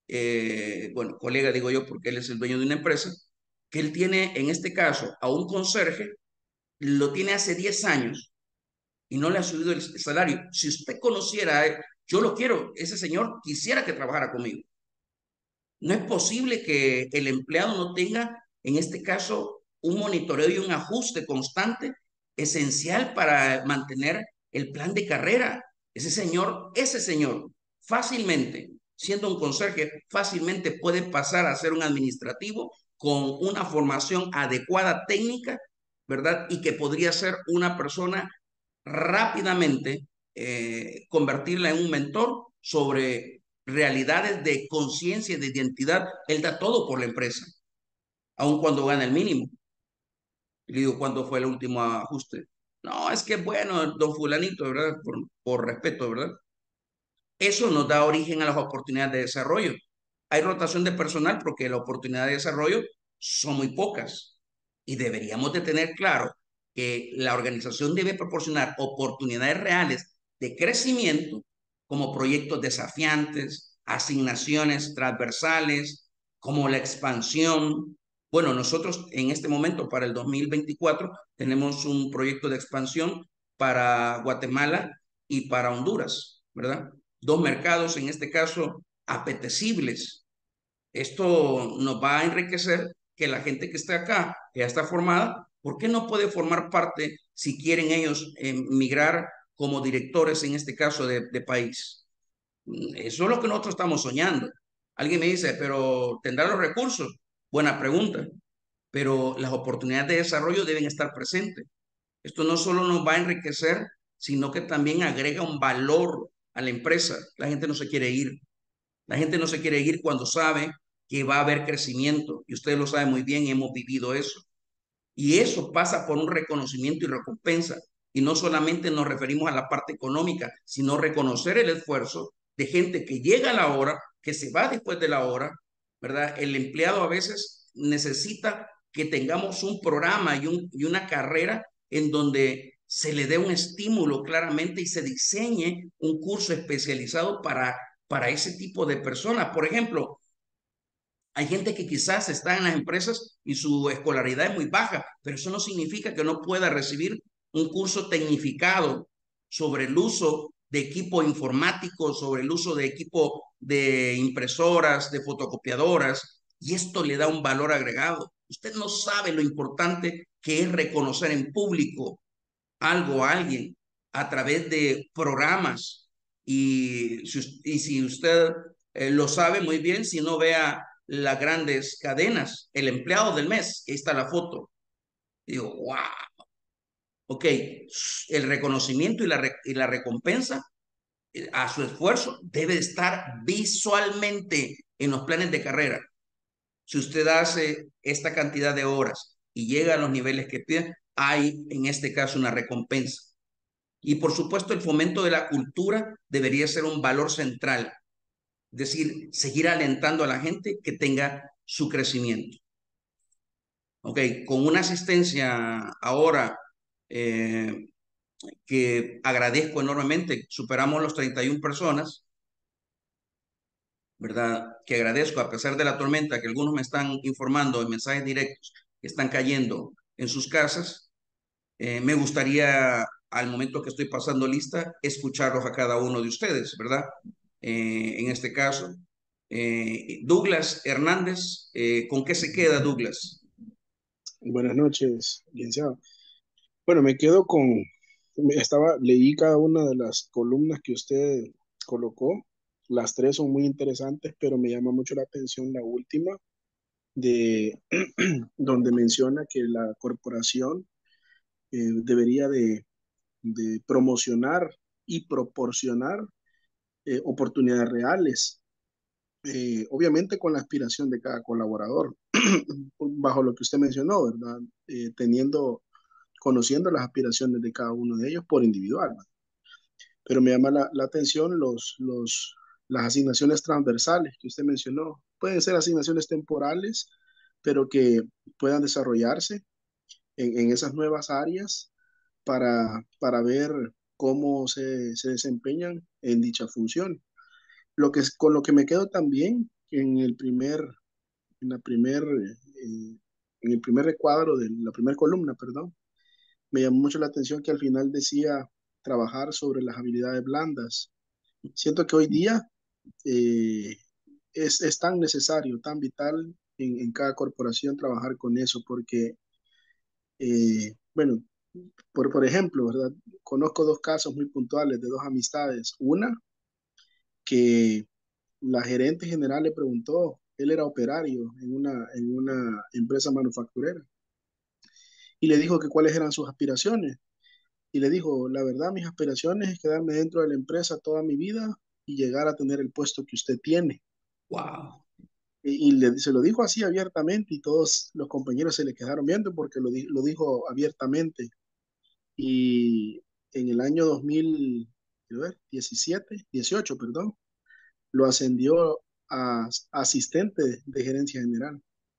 eh, bueno, colega digo yo porque él es el dueño de una empresa, que él tiene en este caso a un conserje, lo tiene hace diez años y no le ha subido el salario. Si usted conociera a él, yo lo quiero, ese señor quisiera que trabajara conmigo. No es posible que el empleado no tenga, en este caso, un monitoreo y un ajuste constante esencial para mantener el plan de carrera. Ese señor, ese señor, fácilmente, siendo un conserje, fácilmente puede pasar a ser un administrativo con una formación adecuada técnica, ¿verdad? Y que podría ser una persona rápidamente eh, convertirla en un mentor sobre realidades de conciencia y de identidad. Él da todo por la empresa, aun cuando gana el mínimo. Y le digo, ¿cuándo fue el último ajuste? No, es que bueno, don fulanito, ¿verdad? Por, por respeto, ¿verdad? Eso nos da origen a las oportunidades de desarrollo. Hay rotación de personal porque las oportunidades de desarrollo son muy pocas y deberíamos de tener claro que la organización debe proporcionar oportunidades reales de crecimiento como proyectos desafiantes, asignaciones transversales, como la expansión. Bueno, nosotros en este momento para el dos mil veinticuatro tenemos un proyecto de expansión para Guatemala y para Honduras, ¿verdad? Dos mercados, en este caso, apetecibles. Esto nos va a enriquecer que la gente que está acá, que ya está formada, ¿por qué no puede formar parte, si quieren ellos, eh, migrar como directores, en este caso, de, de país? Eso es lo que nosotros estamos soñando. Alguien me dice, pero ¿tendrá los recursos? Buena pregunta, pero las oportunidades de desarrollo deben estar presentes. Esto no solo nos va a enriquecer, sino que también agrega un valor a la empresa. La gente no se quiere ir. La gente no se quiere ir cuando sabe que va a haber crecimiento. Y usted lo sabe muy bien, hemos vivido eso. Y eso pasa por un reconocimiento y recompensa. Y no solamente nos referimos a la parte económica, sino reconocer el esfuerzo de gente que llega a la hora, que se va después de la hora, ¿verdad? El empleado a veces necesita que tengamos un programa y, un, y una carrera en donde se le dé un estímulo claramente y se diseñe un curso especializado para, para ese tipo de personas. Por ejemplo, hay gente que quizás está en las empresas y su escolaridad es muy baja, pero eso no significa que no pueda recibir un curso tecnificado sobre el uso de equipo informático, sobre el uso de equipo de impresoras, de fotocopiadoras, y esto le da un valor agregado. Usted no sabe lo importante que es reconocer en público algo a alguien a través de programas. Y si, y si usted eh, lo sabe muy bien, si no vea las grandes cadenas, el empleado del mes, ahí está la foto. Digo, wow, ok, el reconocimiento y la, re, y la recompensa eh, a su esfuerzo debe estar visualmente en los planes de carrera. Si usted hace esta cantidad de horas y llega a los niveles que pide, hay en este caso una recompensa. Y por supuesto, el fomento de la cultura debería ser un valor central, es decir, seguir alentando a la gente que tenga su crecimiento. Ok, con una asistencia ahora eh, que agradezco enormemente, superamos los treinta y una personas, ¿verdad? Que agradezco a pesar de la tormenta que algunos me están informando en mensajes directos que están cayendo en sus casas. Eh, me gustaría, al momento que estoy pasando lista, escucharlos a cada uno de ustedes, ¿verdad? Eh, en este caso, eh, Douglas Hernández, eh, ¿con qué se queda Douglas? Buenas noches, licenciado. Bueno, me quedo con, me- estaba, leí cada una de las columnas que usted colocó. Las tres son muy interesantes, pero me llama mucho la atención la última, de donde menciona que la corporación eh, debería de, de promocionar y proporcionar eh, oportunidades reales, eh, obviamente con la aspiración de cada colaborador, bajo lo que usted mencionó, ¿verdad? Eh, teniendo conociendo las aspiraciones de cada uno de ellos por individual. ¿No? Pero me llama la, la atención los, los, las asignaciones transversales que usted mencionó. Pueden ser asignaciones temporales, pero que puedan desarrollarse en, en esas nuevas áreas para, para ver cómo se, se desempeñan en dicha función. Lo que, con lo que me quedo también en el primer, en la primer, eh, en el primer recuadro de la primera columna, perdón, me llamó mucho la atención que al final decía trabajar sobre las habilidades blandas. Siento que hoy día eh, es, es tan necesario, tan vital en, en cada corporación trabajar con eso, porque, eh, bueno, por, por ejemplo, ¿verdad? Conozco dos casos muy puntuales de dos amistades. Una, que la gerente general le preguntó, él era operario en una, en una empresa manufacturera, y le dijo que cuáles eran sus aspiraciones. Y le dijo, la verdad, mis aspiraciones es quedarme dentro de la empresa toda mi vida y llegar a tener el puesto que usted tiene. Wow. Y, y le, se lo dijo así abiertamente y todos los compañeros se le quedaron viendo porque lo, di- lo dijo abiertamente. Y en el año dos mil diecisiete, dieciocho, perdón, lo ascendió a asistente de gerencia general,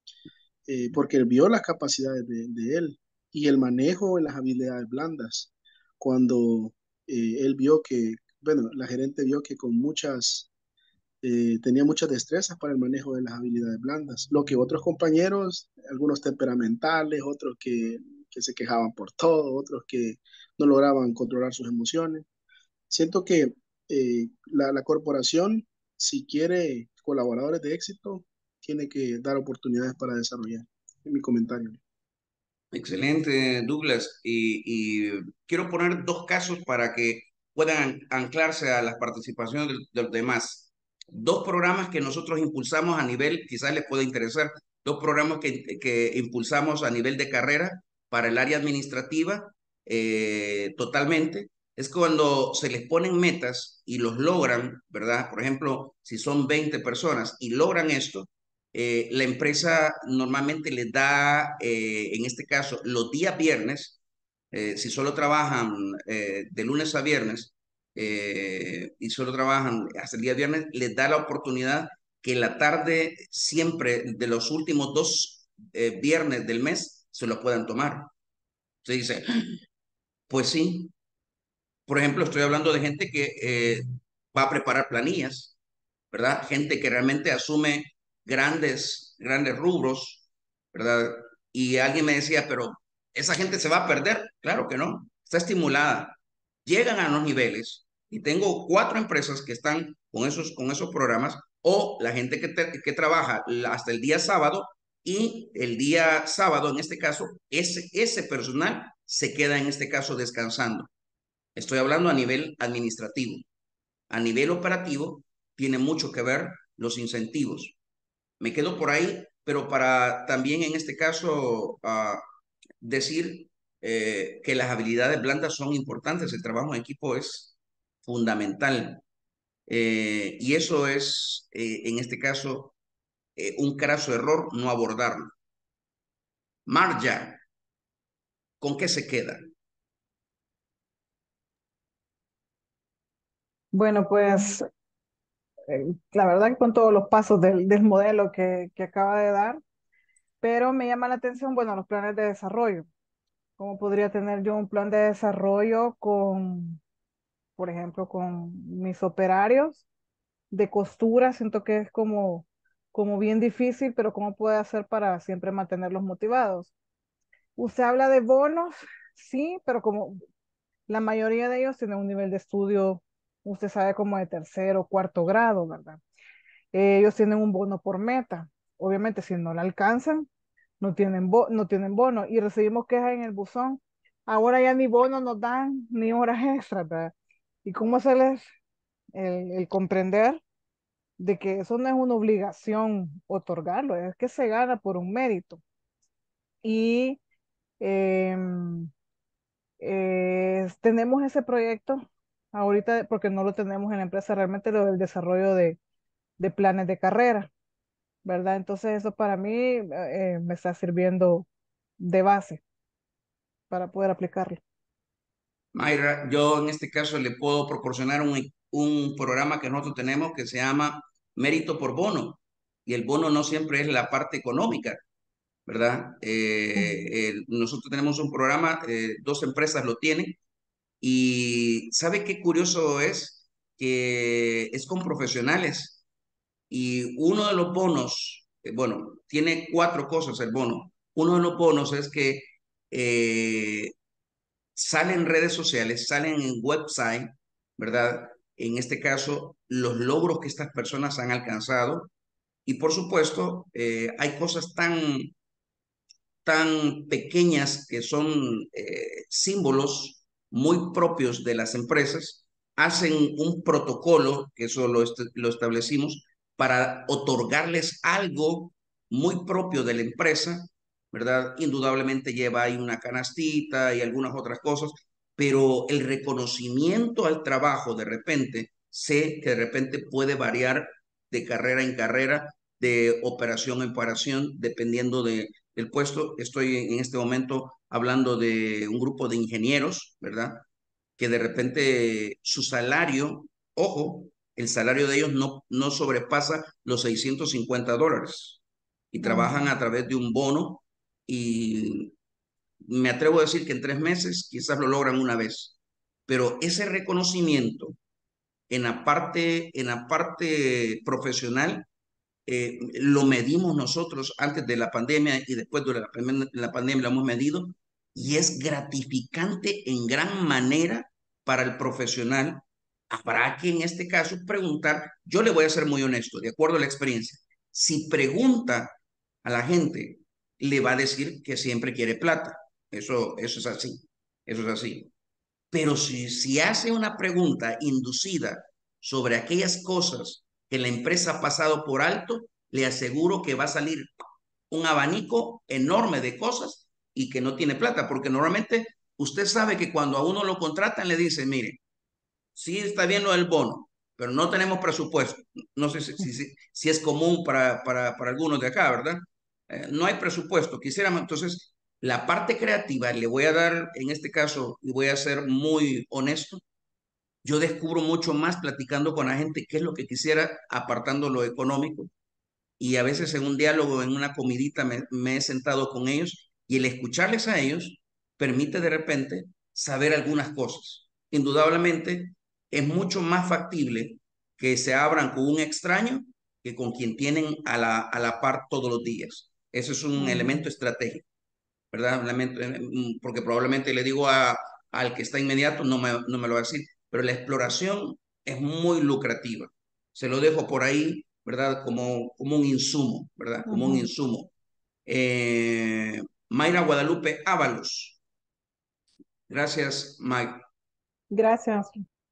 eh, porque vio las capacidades de, de él y el manejo de las habilidades blandas. Cuando eh, él vio que, bueno, la gerente vio que con muchas, eh, tenía muchas destrezas para el manejo de las habilidades blandas, lo que otros compañeros, algunos temperamentales, otros que, que se quejaban por todo, otros que no lograban controlar sus emociones. Siento que eh, la, la corporación, si quiere colaboradores de éxito, tiene que dar oportunidades para desarrollar. En mi comentario. Excelente, Douglas. Y, y quiero poner dos casos para que puedan anclarse a las participaciones de, de los demás. Dos programas que nosotros impulsamos a nivel, quizás les pueda interesar, dos programas que, que impulsamos a nivel de carrera para el área administrativa, eh, totalmente. Es cuando se les ponen metas y los logran, ¿verdad? Por ejemplo, si son veinte personas y logran esto, eh, la empresa normalmente les da, eh, en este caso, los días viernes, eh, si solo trabajan eh, de lunes a viernes eh, y solo trabajan hasta el día viernes, les da la oportunidad que la tarde siempre de los últimos dos eh, viernes del mes se lo puedan tomar. Se dice, pues sí, por ejemplo, estoy hablando de gente que eh, va a preparar planillas, ¿verdad? Gente que realmente asume grandes, grandes rubros, ¿verdad? Y alguien me decía, pero esa gente se va a perder. Claro que no, está estimulada. Llegan a los niveles y tengo cuatro empresas que están con esos, con esos programas o la gente que, te- que trabaja hasta el día sábado y el día sábado, en este caso, ese, ese personal se queda en este caso descansando. Estoy hablando a nivel administrativo. A nivel operativo, tiene mucho que ver los incentivos. Me quedo por ahí, pero para también en este caso uh, decir eh, que las habilidades blandas son importantes, el trabajo en equipo es fundamental. Eh, y eso es, eh, en este caso, eh, un craso error no abordarlo. Marja, ¿con qué se queda? Bueno, pues eh, la verdad que con todos los pasos del, del modelo que, que acaba de dar, pero me llama la atención, bueno, los planes de desarrollo. ¿Cómo podría tener yo un plan de desarrollo con, por ejemplo, con mis operarios de costura, siento que es como, como bien difícil, pero ¿cómo puede hacer para siempre mantenerlos motivados? Usted habla de bonos, sí, pero como la mayoría de ellos tienen un nivel de estudio, usted sabe, como de tercero, cuarto grado, ¿verdad? Eh, ellos tienen un bono por meta. Obviamente, si no la alcanzan, no tienen, bo- no tienen bono. Y recibimos quejas en el buzón. Ahora ya ni bono nos dan, ni horas extras, ¿verdad? ¿Y cómo hacerles el, el comprender de que eso no es una obligación otorgarlo, es que se gana por un mérito? Y em, eh, tenemos ese proyecto ahorita porque no lo tenemos en la empresa, realmente lo del desarrollo de, de planes de carrera, ¿verdad? Entonces eso para mí eh, eh, me está sirviendo de base para poder aplicarlo. Mayra, yo en este caso le puedo proporcionar un, un programa que nosotros tenemos que se llama Mérito por Bono. Y el bono no siempre es la parte económica, ¿verdad? Ujú. Eh, el- nosotros tenemos un programa, eh, dos empresas lo tienen, y ¿sabe qué curioso es? Que es con profesionales. Y uno de los bonos, eh, bueno, tiene cuatro cosas el bono. Uno de los bonos es que eh, sale en redes sociales, salen en website, ¿verdad? En este caso, los logros que estas personas han alcanzado. Y por supuesto, eh, hay cosas tan, tan pequeñas que son eh, símbolos muy propios de las empresas. Hacen un protocolo, que eso lo, est lo establecimos, para otorgarles algo muy propio de la empresa, ¿verdad? Indudablemente lleva ahí una canastita y algunas otras cosas, pero el reconocimiento al trabajo de repente, sé que de repente puede variar de carrera en carrera, de operación en operación, dependiendo de, del puesto. Estoy en este momento hablando de un grupo de ingenieros, ¿verdad? Que de repente su salario, ojo, el salario de ellos no, no sobrepasa los seiscientos cincuenta dólares y trabajan Ujú. a través de un bono y me atrevo a decir que en tres meses quizás lo logran una vez, pero ese reconocimiento en la parte, en la parte profesional eh, lo medimos nosotros antes de la pandemia y después de la, la pandemia lo hemos medido y es gratificante en gran manera para el profesional. Habrá que en este caso preguntar, yo le voy a ser muy honesto, de acuerdo a la experiencia, si pregunta a la gente, le va a decir que siempre quiere plata. Eso, eso es así, eso es así. Pero si, si hace una pregunta inducida sobre aquellas cosas que la empresa ha pasado por alto, le aseguro que va a salir un abanico enorme de cosas y que no tiene plata, porque normalmente usted sabe que cuando a uno lo contratan le dicen, mire, sí está bien lo del bono, pero no tenemos presupuesto. No sé si, si, si es común para, para, para algunos de acá, ¿verdad? Eh, no hay presupuesto. Quisiéramos, entonces, la parte creativa, le voy a dar, en este caso, y voy a ser muy honesto, yo descubro mucho más platicando con la gente qué es lo que quisiera, apartando lo económico. Y a veces en un diálogo, en una comidita, me, me he sentado con ellos y el escucharles a ellos permite de repente saber algunas cosas. Indudablemente es mucho más factible que se abran con un extraño que con quien tienen a la, a la par todos los días. Eso es un Ujú. elemento estratégico, ¿verdad? Elemento, eh, mm, porque probablemente le digo a, al que está inmediato, no me, no me lo va a decir, pero la exploración es muy lucrativa. Se lo dejo por ahí, ¿verdad? Como, como un insumo, ¿verdad? Como un Ujú. insumo. Eh, Mayra Guadalupe Ábalos. Gracias, Mike. Gracias.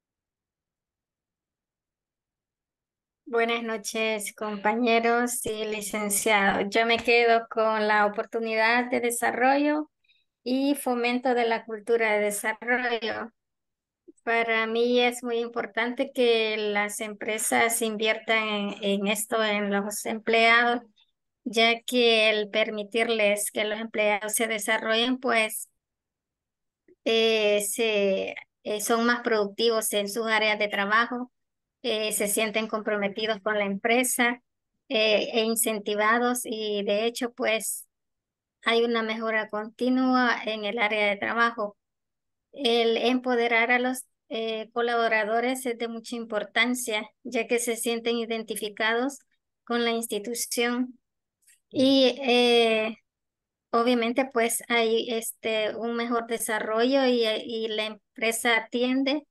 Buenas noches, compañeros y licenciados. Yo me quedo con la oportunidad de desarrollo y fomento de la cultura de desarrollo. Para mí es muy importante que las empresas inviertan en, en esto, en los empleados, ya que el permitirles que los empleados se desarrollen, pues eh, se, eh, son más productivos en sus áreas de trabajo, eh, se sienten comprometidos con la empresa eh, e incentivados y de hecho pues hay una mejora continua en el área de trabajo. El empoderar a los eh, colaboradores es de mucha importancia, ya que se sienten identificados con la institución y eh, obviamente pues hay este, un mejor desarrollo y, y la empresa tiende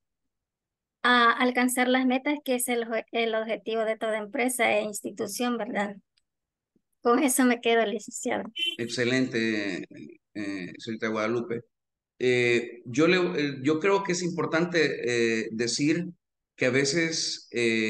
a alcanzar las metas, que es el, oje- el objetivo de toda empresa e institución, ¿verdad? Con eso me quedo, licenciado. Excelente, eh, señorita Guadalupe. Eh, yo, le, eh, yo creo que es importante eh, decir que a veces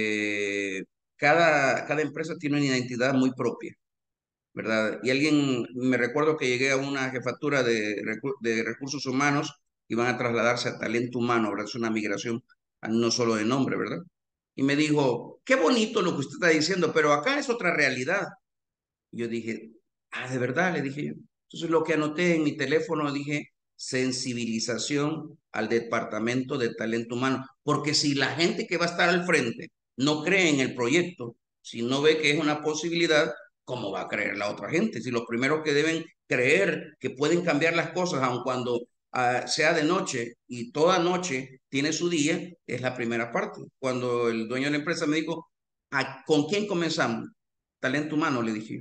eh, cada, cada empresa tiene una identidad muy propia, ¿verdad? Y alguien, me recuerdo que llegué a una jefatura de, recu- de recursos humanos y van a trasladarse a talento humano, ¿verdad? Es una migración a- no solo de nombre, ¿verdad? Y me dijo, qué bonito lo que usted está diciendo, pero acá es otra realidad. Y yo dije, ah, ¿de verdad? Le dije yo. Entonces lo que anoté en mi teléfono, dije, sensibilización al departamento de talento humano. Porque si la gente que va a estar al frente no cree en el proyecto, si no ve que es una posibilidad, ¿cómo va a creer la otra gente? Si los primeros que deben creer que pueden cambiar las cosas, aun cuando ah, sea de noche y toda noche tiene su día, es la primera parte. Cuando el dueño de la empresa me dijo, "¿A- ¿con quién comenzamos? Talento humano", le dije.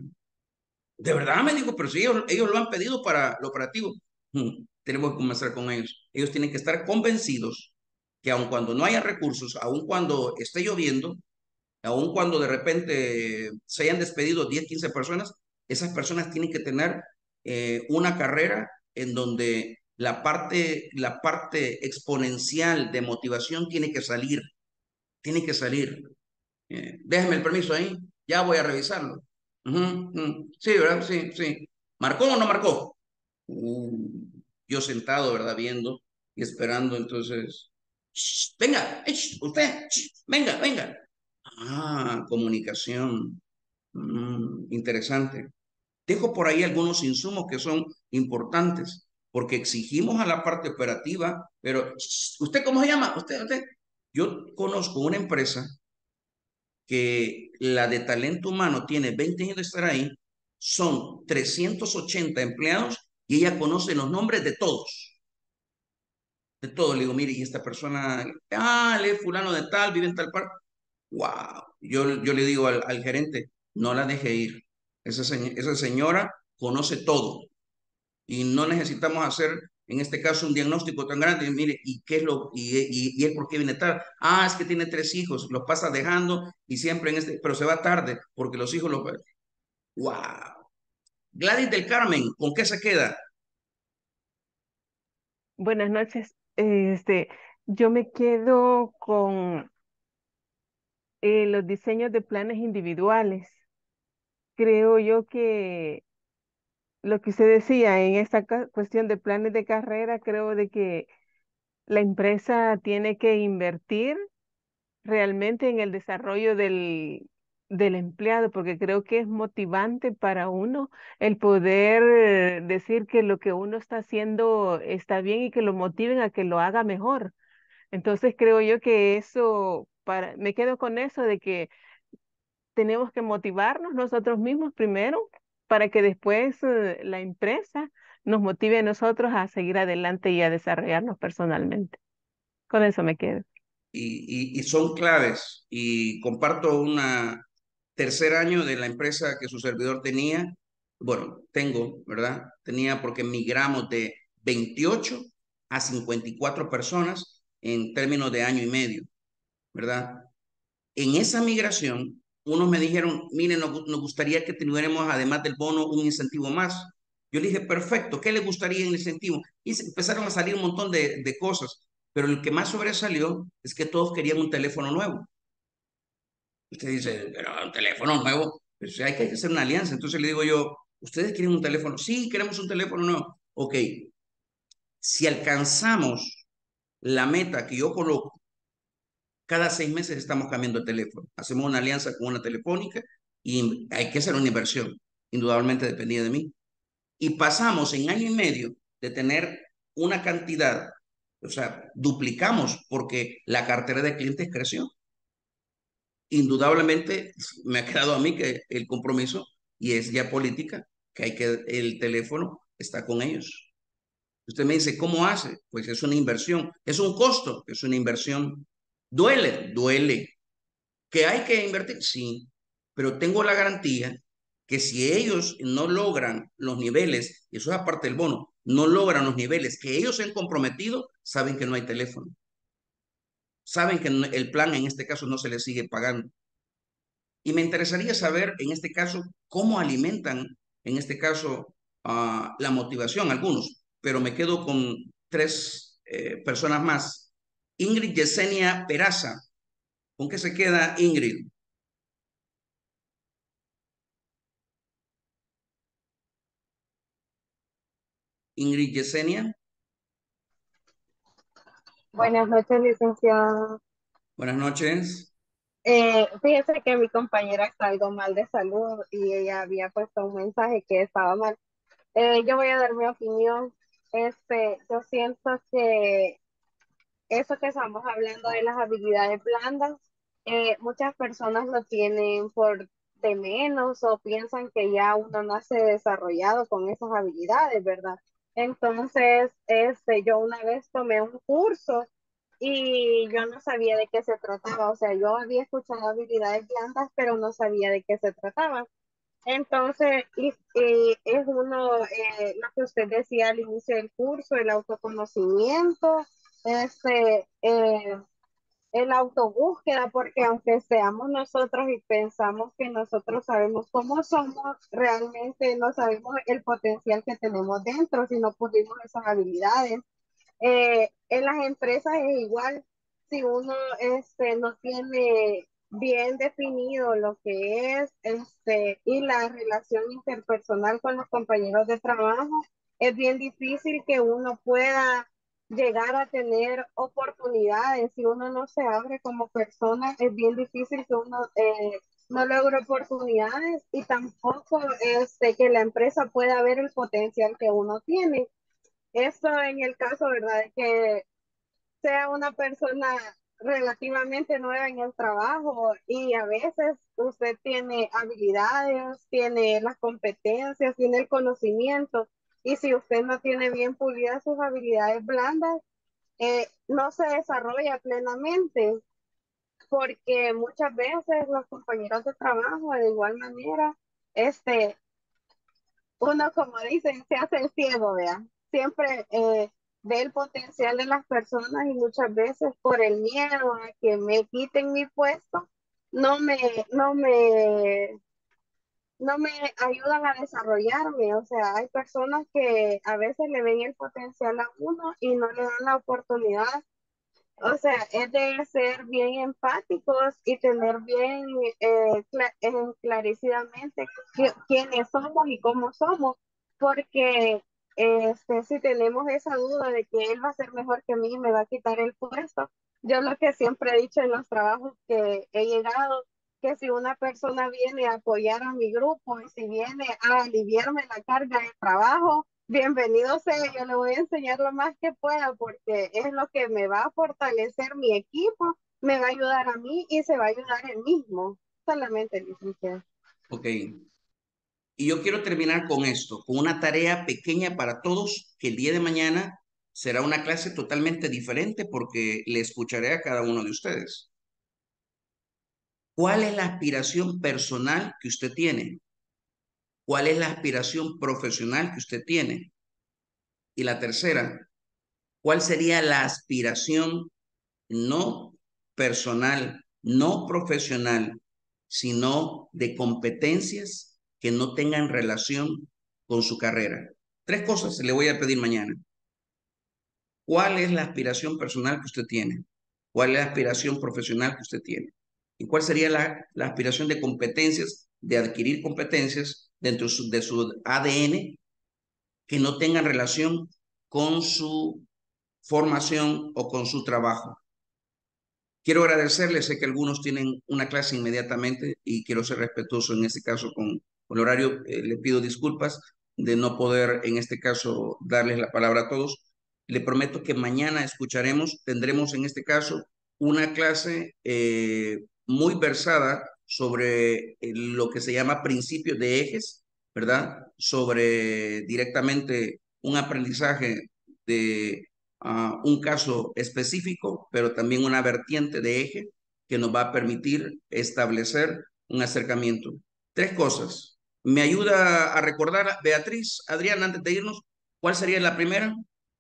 De verdad me dijo, pero si ellos, ellos lo han pedido para el operativo, hmm, tenemos que comenzar con ellos. Ellos tienen que estar convencidos que aun cuando no haya recursos, aun cuando esté lloviendo, aun cuando de repente se hayan despedido diez, quince personas, esas personas tienen que tener eh, una carrera en donde la parte, la parte exponencial de motivación tiene que salir, tiene que salir. Eh, déjeme el permiso ahí, ya voy a revisarlo. Ujú, ujú. Sí, ¿verdad? Sí, sí. ¿Marcó o no marcó? Uh, yo sentado, ¿verdad? Viendo y esperando, entonces, "Shh, venga, eh, shh, usted, shh, venga, venga". Ah, comunicación. Mm, interesante. Dejo por ahí algunos insumos que son importantes, porque exigimos a la parte operativa, pero, shh, ¿usted cómo se llama? Usted, usted. Yo conozco una empresa que la de talento humano tiene veinte años de estar ahí, son trescientos ochenta empleados y ella conoce los nombres de todos, de todos. Le digo, mire, y esta persona, ah, él es fulano de tal, vive en tal parte. Wow. Yo, yo le digo al, al gerente, no la deje ir. Esa, señ- esa señora conoce todo y no necesitamos hacer, en este caso, un diagnóstico tan grande. Mire, ¿y qué es lo, y, y, y él por qué viene tarde? Ah, es que tiene tres hijos, los pasa dejando y siempre en este, pero se va tarde porque los hijos los... ¡Wow! Gladys del Carmen, ¿con qué se queda? Buenas noches. Este, yo me quedo con eh, los diseños de planes individuales. Creo yo que lo que usted decía en esta ca- cuestión de planes de carrera, creo de que la empresa tiene que invertir realmente en el desarrollo del, del empleado, porque creo que es motivante para uno el poder eh, decir que lo que uno está haciendo está bien y que lo motiven a que lo haga mejor. Entonces creo yo que eso, para, me quedo con eso de que tenemos que motivarnos nosotros mismos primero para que después eh, la empresa nos motive a nosotros a seguir adelante y a desarrollarnos personalmente. Con eso me quedo. Y, y, y son claves. Y comparto una tercer año de la empresa que su servidor tenía. Bueno, tengo, ¿verdad? Tenía porque migramos de veintiocho a cincuenta y cuatro personas en términos de año y medio, ¿verdad? En esa migración, unos me dijeron, miren, nos, nos gustaría que tuviéramos, además del bono, un incentivo más. Yo le dije, perfecto, ¿qué le gustaría en el incentivo? Y se empezaron a salir un montón de, de cosas, pero el que más sobresalió es que todos querían un teléfono nuevo. Usted dice, pero un teléfono nuevo, pues hay que hacer una alianza. Entonces le digo yo, ¿ustedes quieren un teléfono? Sí, queremos un teléfono nuevo. Ok, si alcanzamos la meta que yo coloco, cada seis meses estamos cambiando de teléfono. Hacemos una alianza con una telefónica y hay que hacer una inversión. Indudablemente dependía de mí. Y pasamos en año y medio de tener una cantidad, o sea, duplicamos porque la cartera de clientes creció. Indudablemente me ha quedado a mí que el compromiso, y es ya política, que hay que el teléfono está con ellos. Usted me dice, ¿cómo hace? Pues es una inversión, es un costo, es una inversión. Duele, duele. ¿Que hay que invertir? Sí, pero tengo la garantía que si ellos no logran los niveles, y eso es aparte del bono, no logran los niveles que ellos se han comprometido, saben que no hay teléfono. Saben que no- el plan en este caso no se les sigue pagando. Y me interesaría saber, en este caso, cómo alimentan, en este caso, ah, la motivación, algunos, pero me quedo con tres eh, personas más. Ingrid Yesenia Peraza. ¿Con qué se queda Ingrid? Ingrid Yesenia. Buenas noches, licenciado. Buenas noches. Eh, fíjese que mi compañera está algo mal de salud y ella había puesto un mensaje que estaba mal. Eh, yo voy a dar mi opinión. Este, yo siento que eso que estamos hablando de las habilidades blandas, eh, muchas personas lo tienen por de menos o piensan que ya uno nace desarrollado con esas habilidades, ¿verdad? Entonces, este, yo una vez tomé un curso y yo no sabía de qué se trataba, o sea, yo había escuchado habilidades blandas, pero no sabía de qué se trataba. Entonces, y, y es uno, eh, lo que usted decía al inicio del curso, el autoconocimiento, este, eh, el autobúsqueda, porque aunque seamos nosotros y pensamos que nosotros sabemos cómo somos, realmente no sabemos el potencial que tenemos dentro si no pulimos esas habilidades. Eh, en las empresas es igual, si uno este, no tiene bien definido lo que es este, y la relación interpersonal con los compañeros de trabajo, es bien difícil que uno pueda llegar a tener oportunidades. Si uno no se abre como persona, es bien difícil que uno eh, no logre oportunidades y tampoco este, que la empresa pueda ver el potencial que uno tiene. Eso en el caso, ¿verdad? De que sea una persona relativamente nueva en el trabajo y a veces usted tiene habilidades, tiene las competencias, tiene el conocimiento y si usted no tiene bien pulidas sus habilidades blandas, eh, no se desarrolla plenamente porque muchas veces los compañeros de trabajo de igual manera, este, uno, como dicen, se hace el ciego, vea. Siempre eh, ve el potencial de las personas y muchas veces por el miedo a que me quiten mi puesto, no me, no me, no me ayudan a desarrollarme. O sea, hay personas que a veces le ven el potencial a uno y no le dan la oportunidad. O sea, es de ser bien empáticos y tener bien eh, cla- enclarecidamente qui- quiénes somos y cómo somos, porque este, si tenemos esa duda de que él va a ser mejor que mí, me va a quitar el puesto, yo lo que siempre he dicho en los trabajos que he llegado, que si una persona viene a apoyar a mi grupo y si viene a aliviarme la carga de trabajo, bienvenido sea, yo le voy a enseñar lo más que pueda porque es lo que me va a fortalecer mi equipo, me va a ayudar a mí y se va a ayudar él mismo. Solamente, licenciado. Ok. Y yo quiero terminar con esto, con una tarea pequeña para todos, que el día de mañana será una clase totalmente diferente porque le escucharé a cada uno de ustedes. ¿Cuál es la aspiración personal que usted tiene? ¿Cuál es la aspiración profesional que usted tiene? Y la tercera, ¿cuál sería la aspiración no personal, no profesional, sino de competencias que no tengan relación con su carrera? Tres cosas le voy a pedir mañana. ¿Cuál es la aspiración personal que usted tiene? ¿Cuál es la aspiración profesional que usted tiene? ¿Y cuál sería la, la aspiración de competencias, de adquirir competencias dentro de su, de su A D N que no tengan relación con su formación o con su trabajo? Quiero agradecerles, sé que algunos tienen una clase inmediatamente y quiero ser respetuoso en este caso con, con el horario. Eh, le pido disculpas de no poder en este caso darles la palabra a todos. Le prometo que mañana escucharemos, tendremos en este caso una clase eh, muy versada sobre eh, lo que se llama principios de ejes, ¿verdad? Sobre directamente un aprendizaje de uh, un caso específico, pero también una vertiente de eje que nos va a permitir establecer un acercamiento. Tres cosas. ¿Me ayuda a recordar, Beatriz, Adrián, antes de irnos, cuál sería la primera?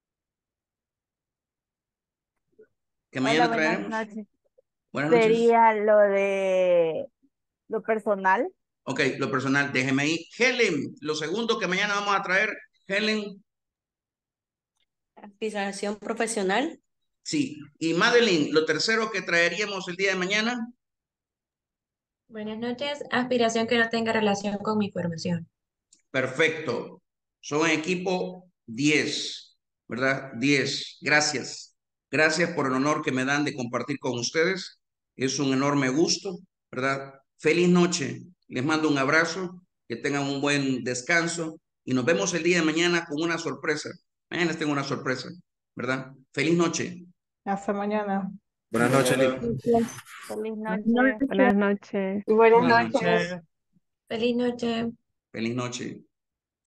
Que mañana Hola, buenas traeremos. noches. Buenas noches. Sería lo de lo personal. Ok, lo personal, déjeme ahí. Helen, lo segundo que mañana vamos a traer, Helen. Aspiración profesional. Sí. Y Madeline, lo tercero que traeríamos el día de mañana. Buenas noches, aspiración que no tenga relación con mi formación. Perfecto. Son equipo diez, ¿verdad? diez. Gracias. Gracias por el honor que me dan de compartir con ustedes. Es un enorme gusto, ¿verdad? Feliz noche. Les mando un abrazo. Que tengan un buen descanso. Y nos vemos el día de mañana con una sorpresa. Mañana les tengo una sorpresa, ¿verdad? Feliz noche. Hasta mañana. Buenas noches, Liv. Feliz Buenas noche. Buenas noches. Buenas Buenas noches. noches. Feliz noche. Feliz noche.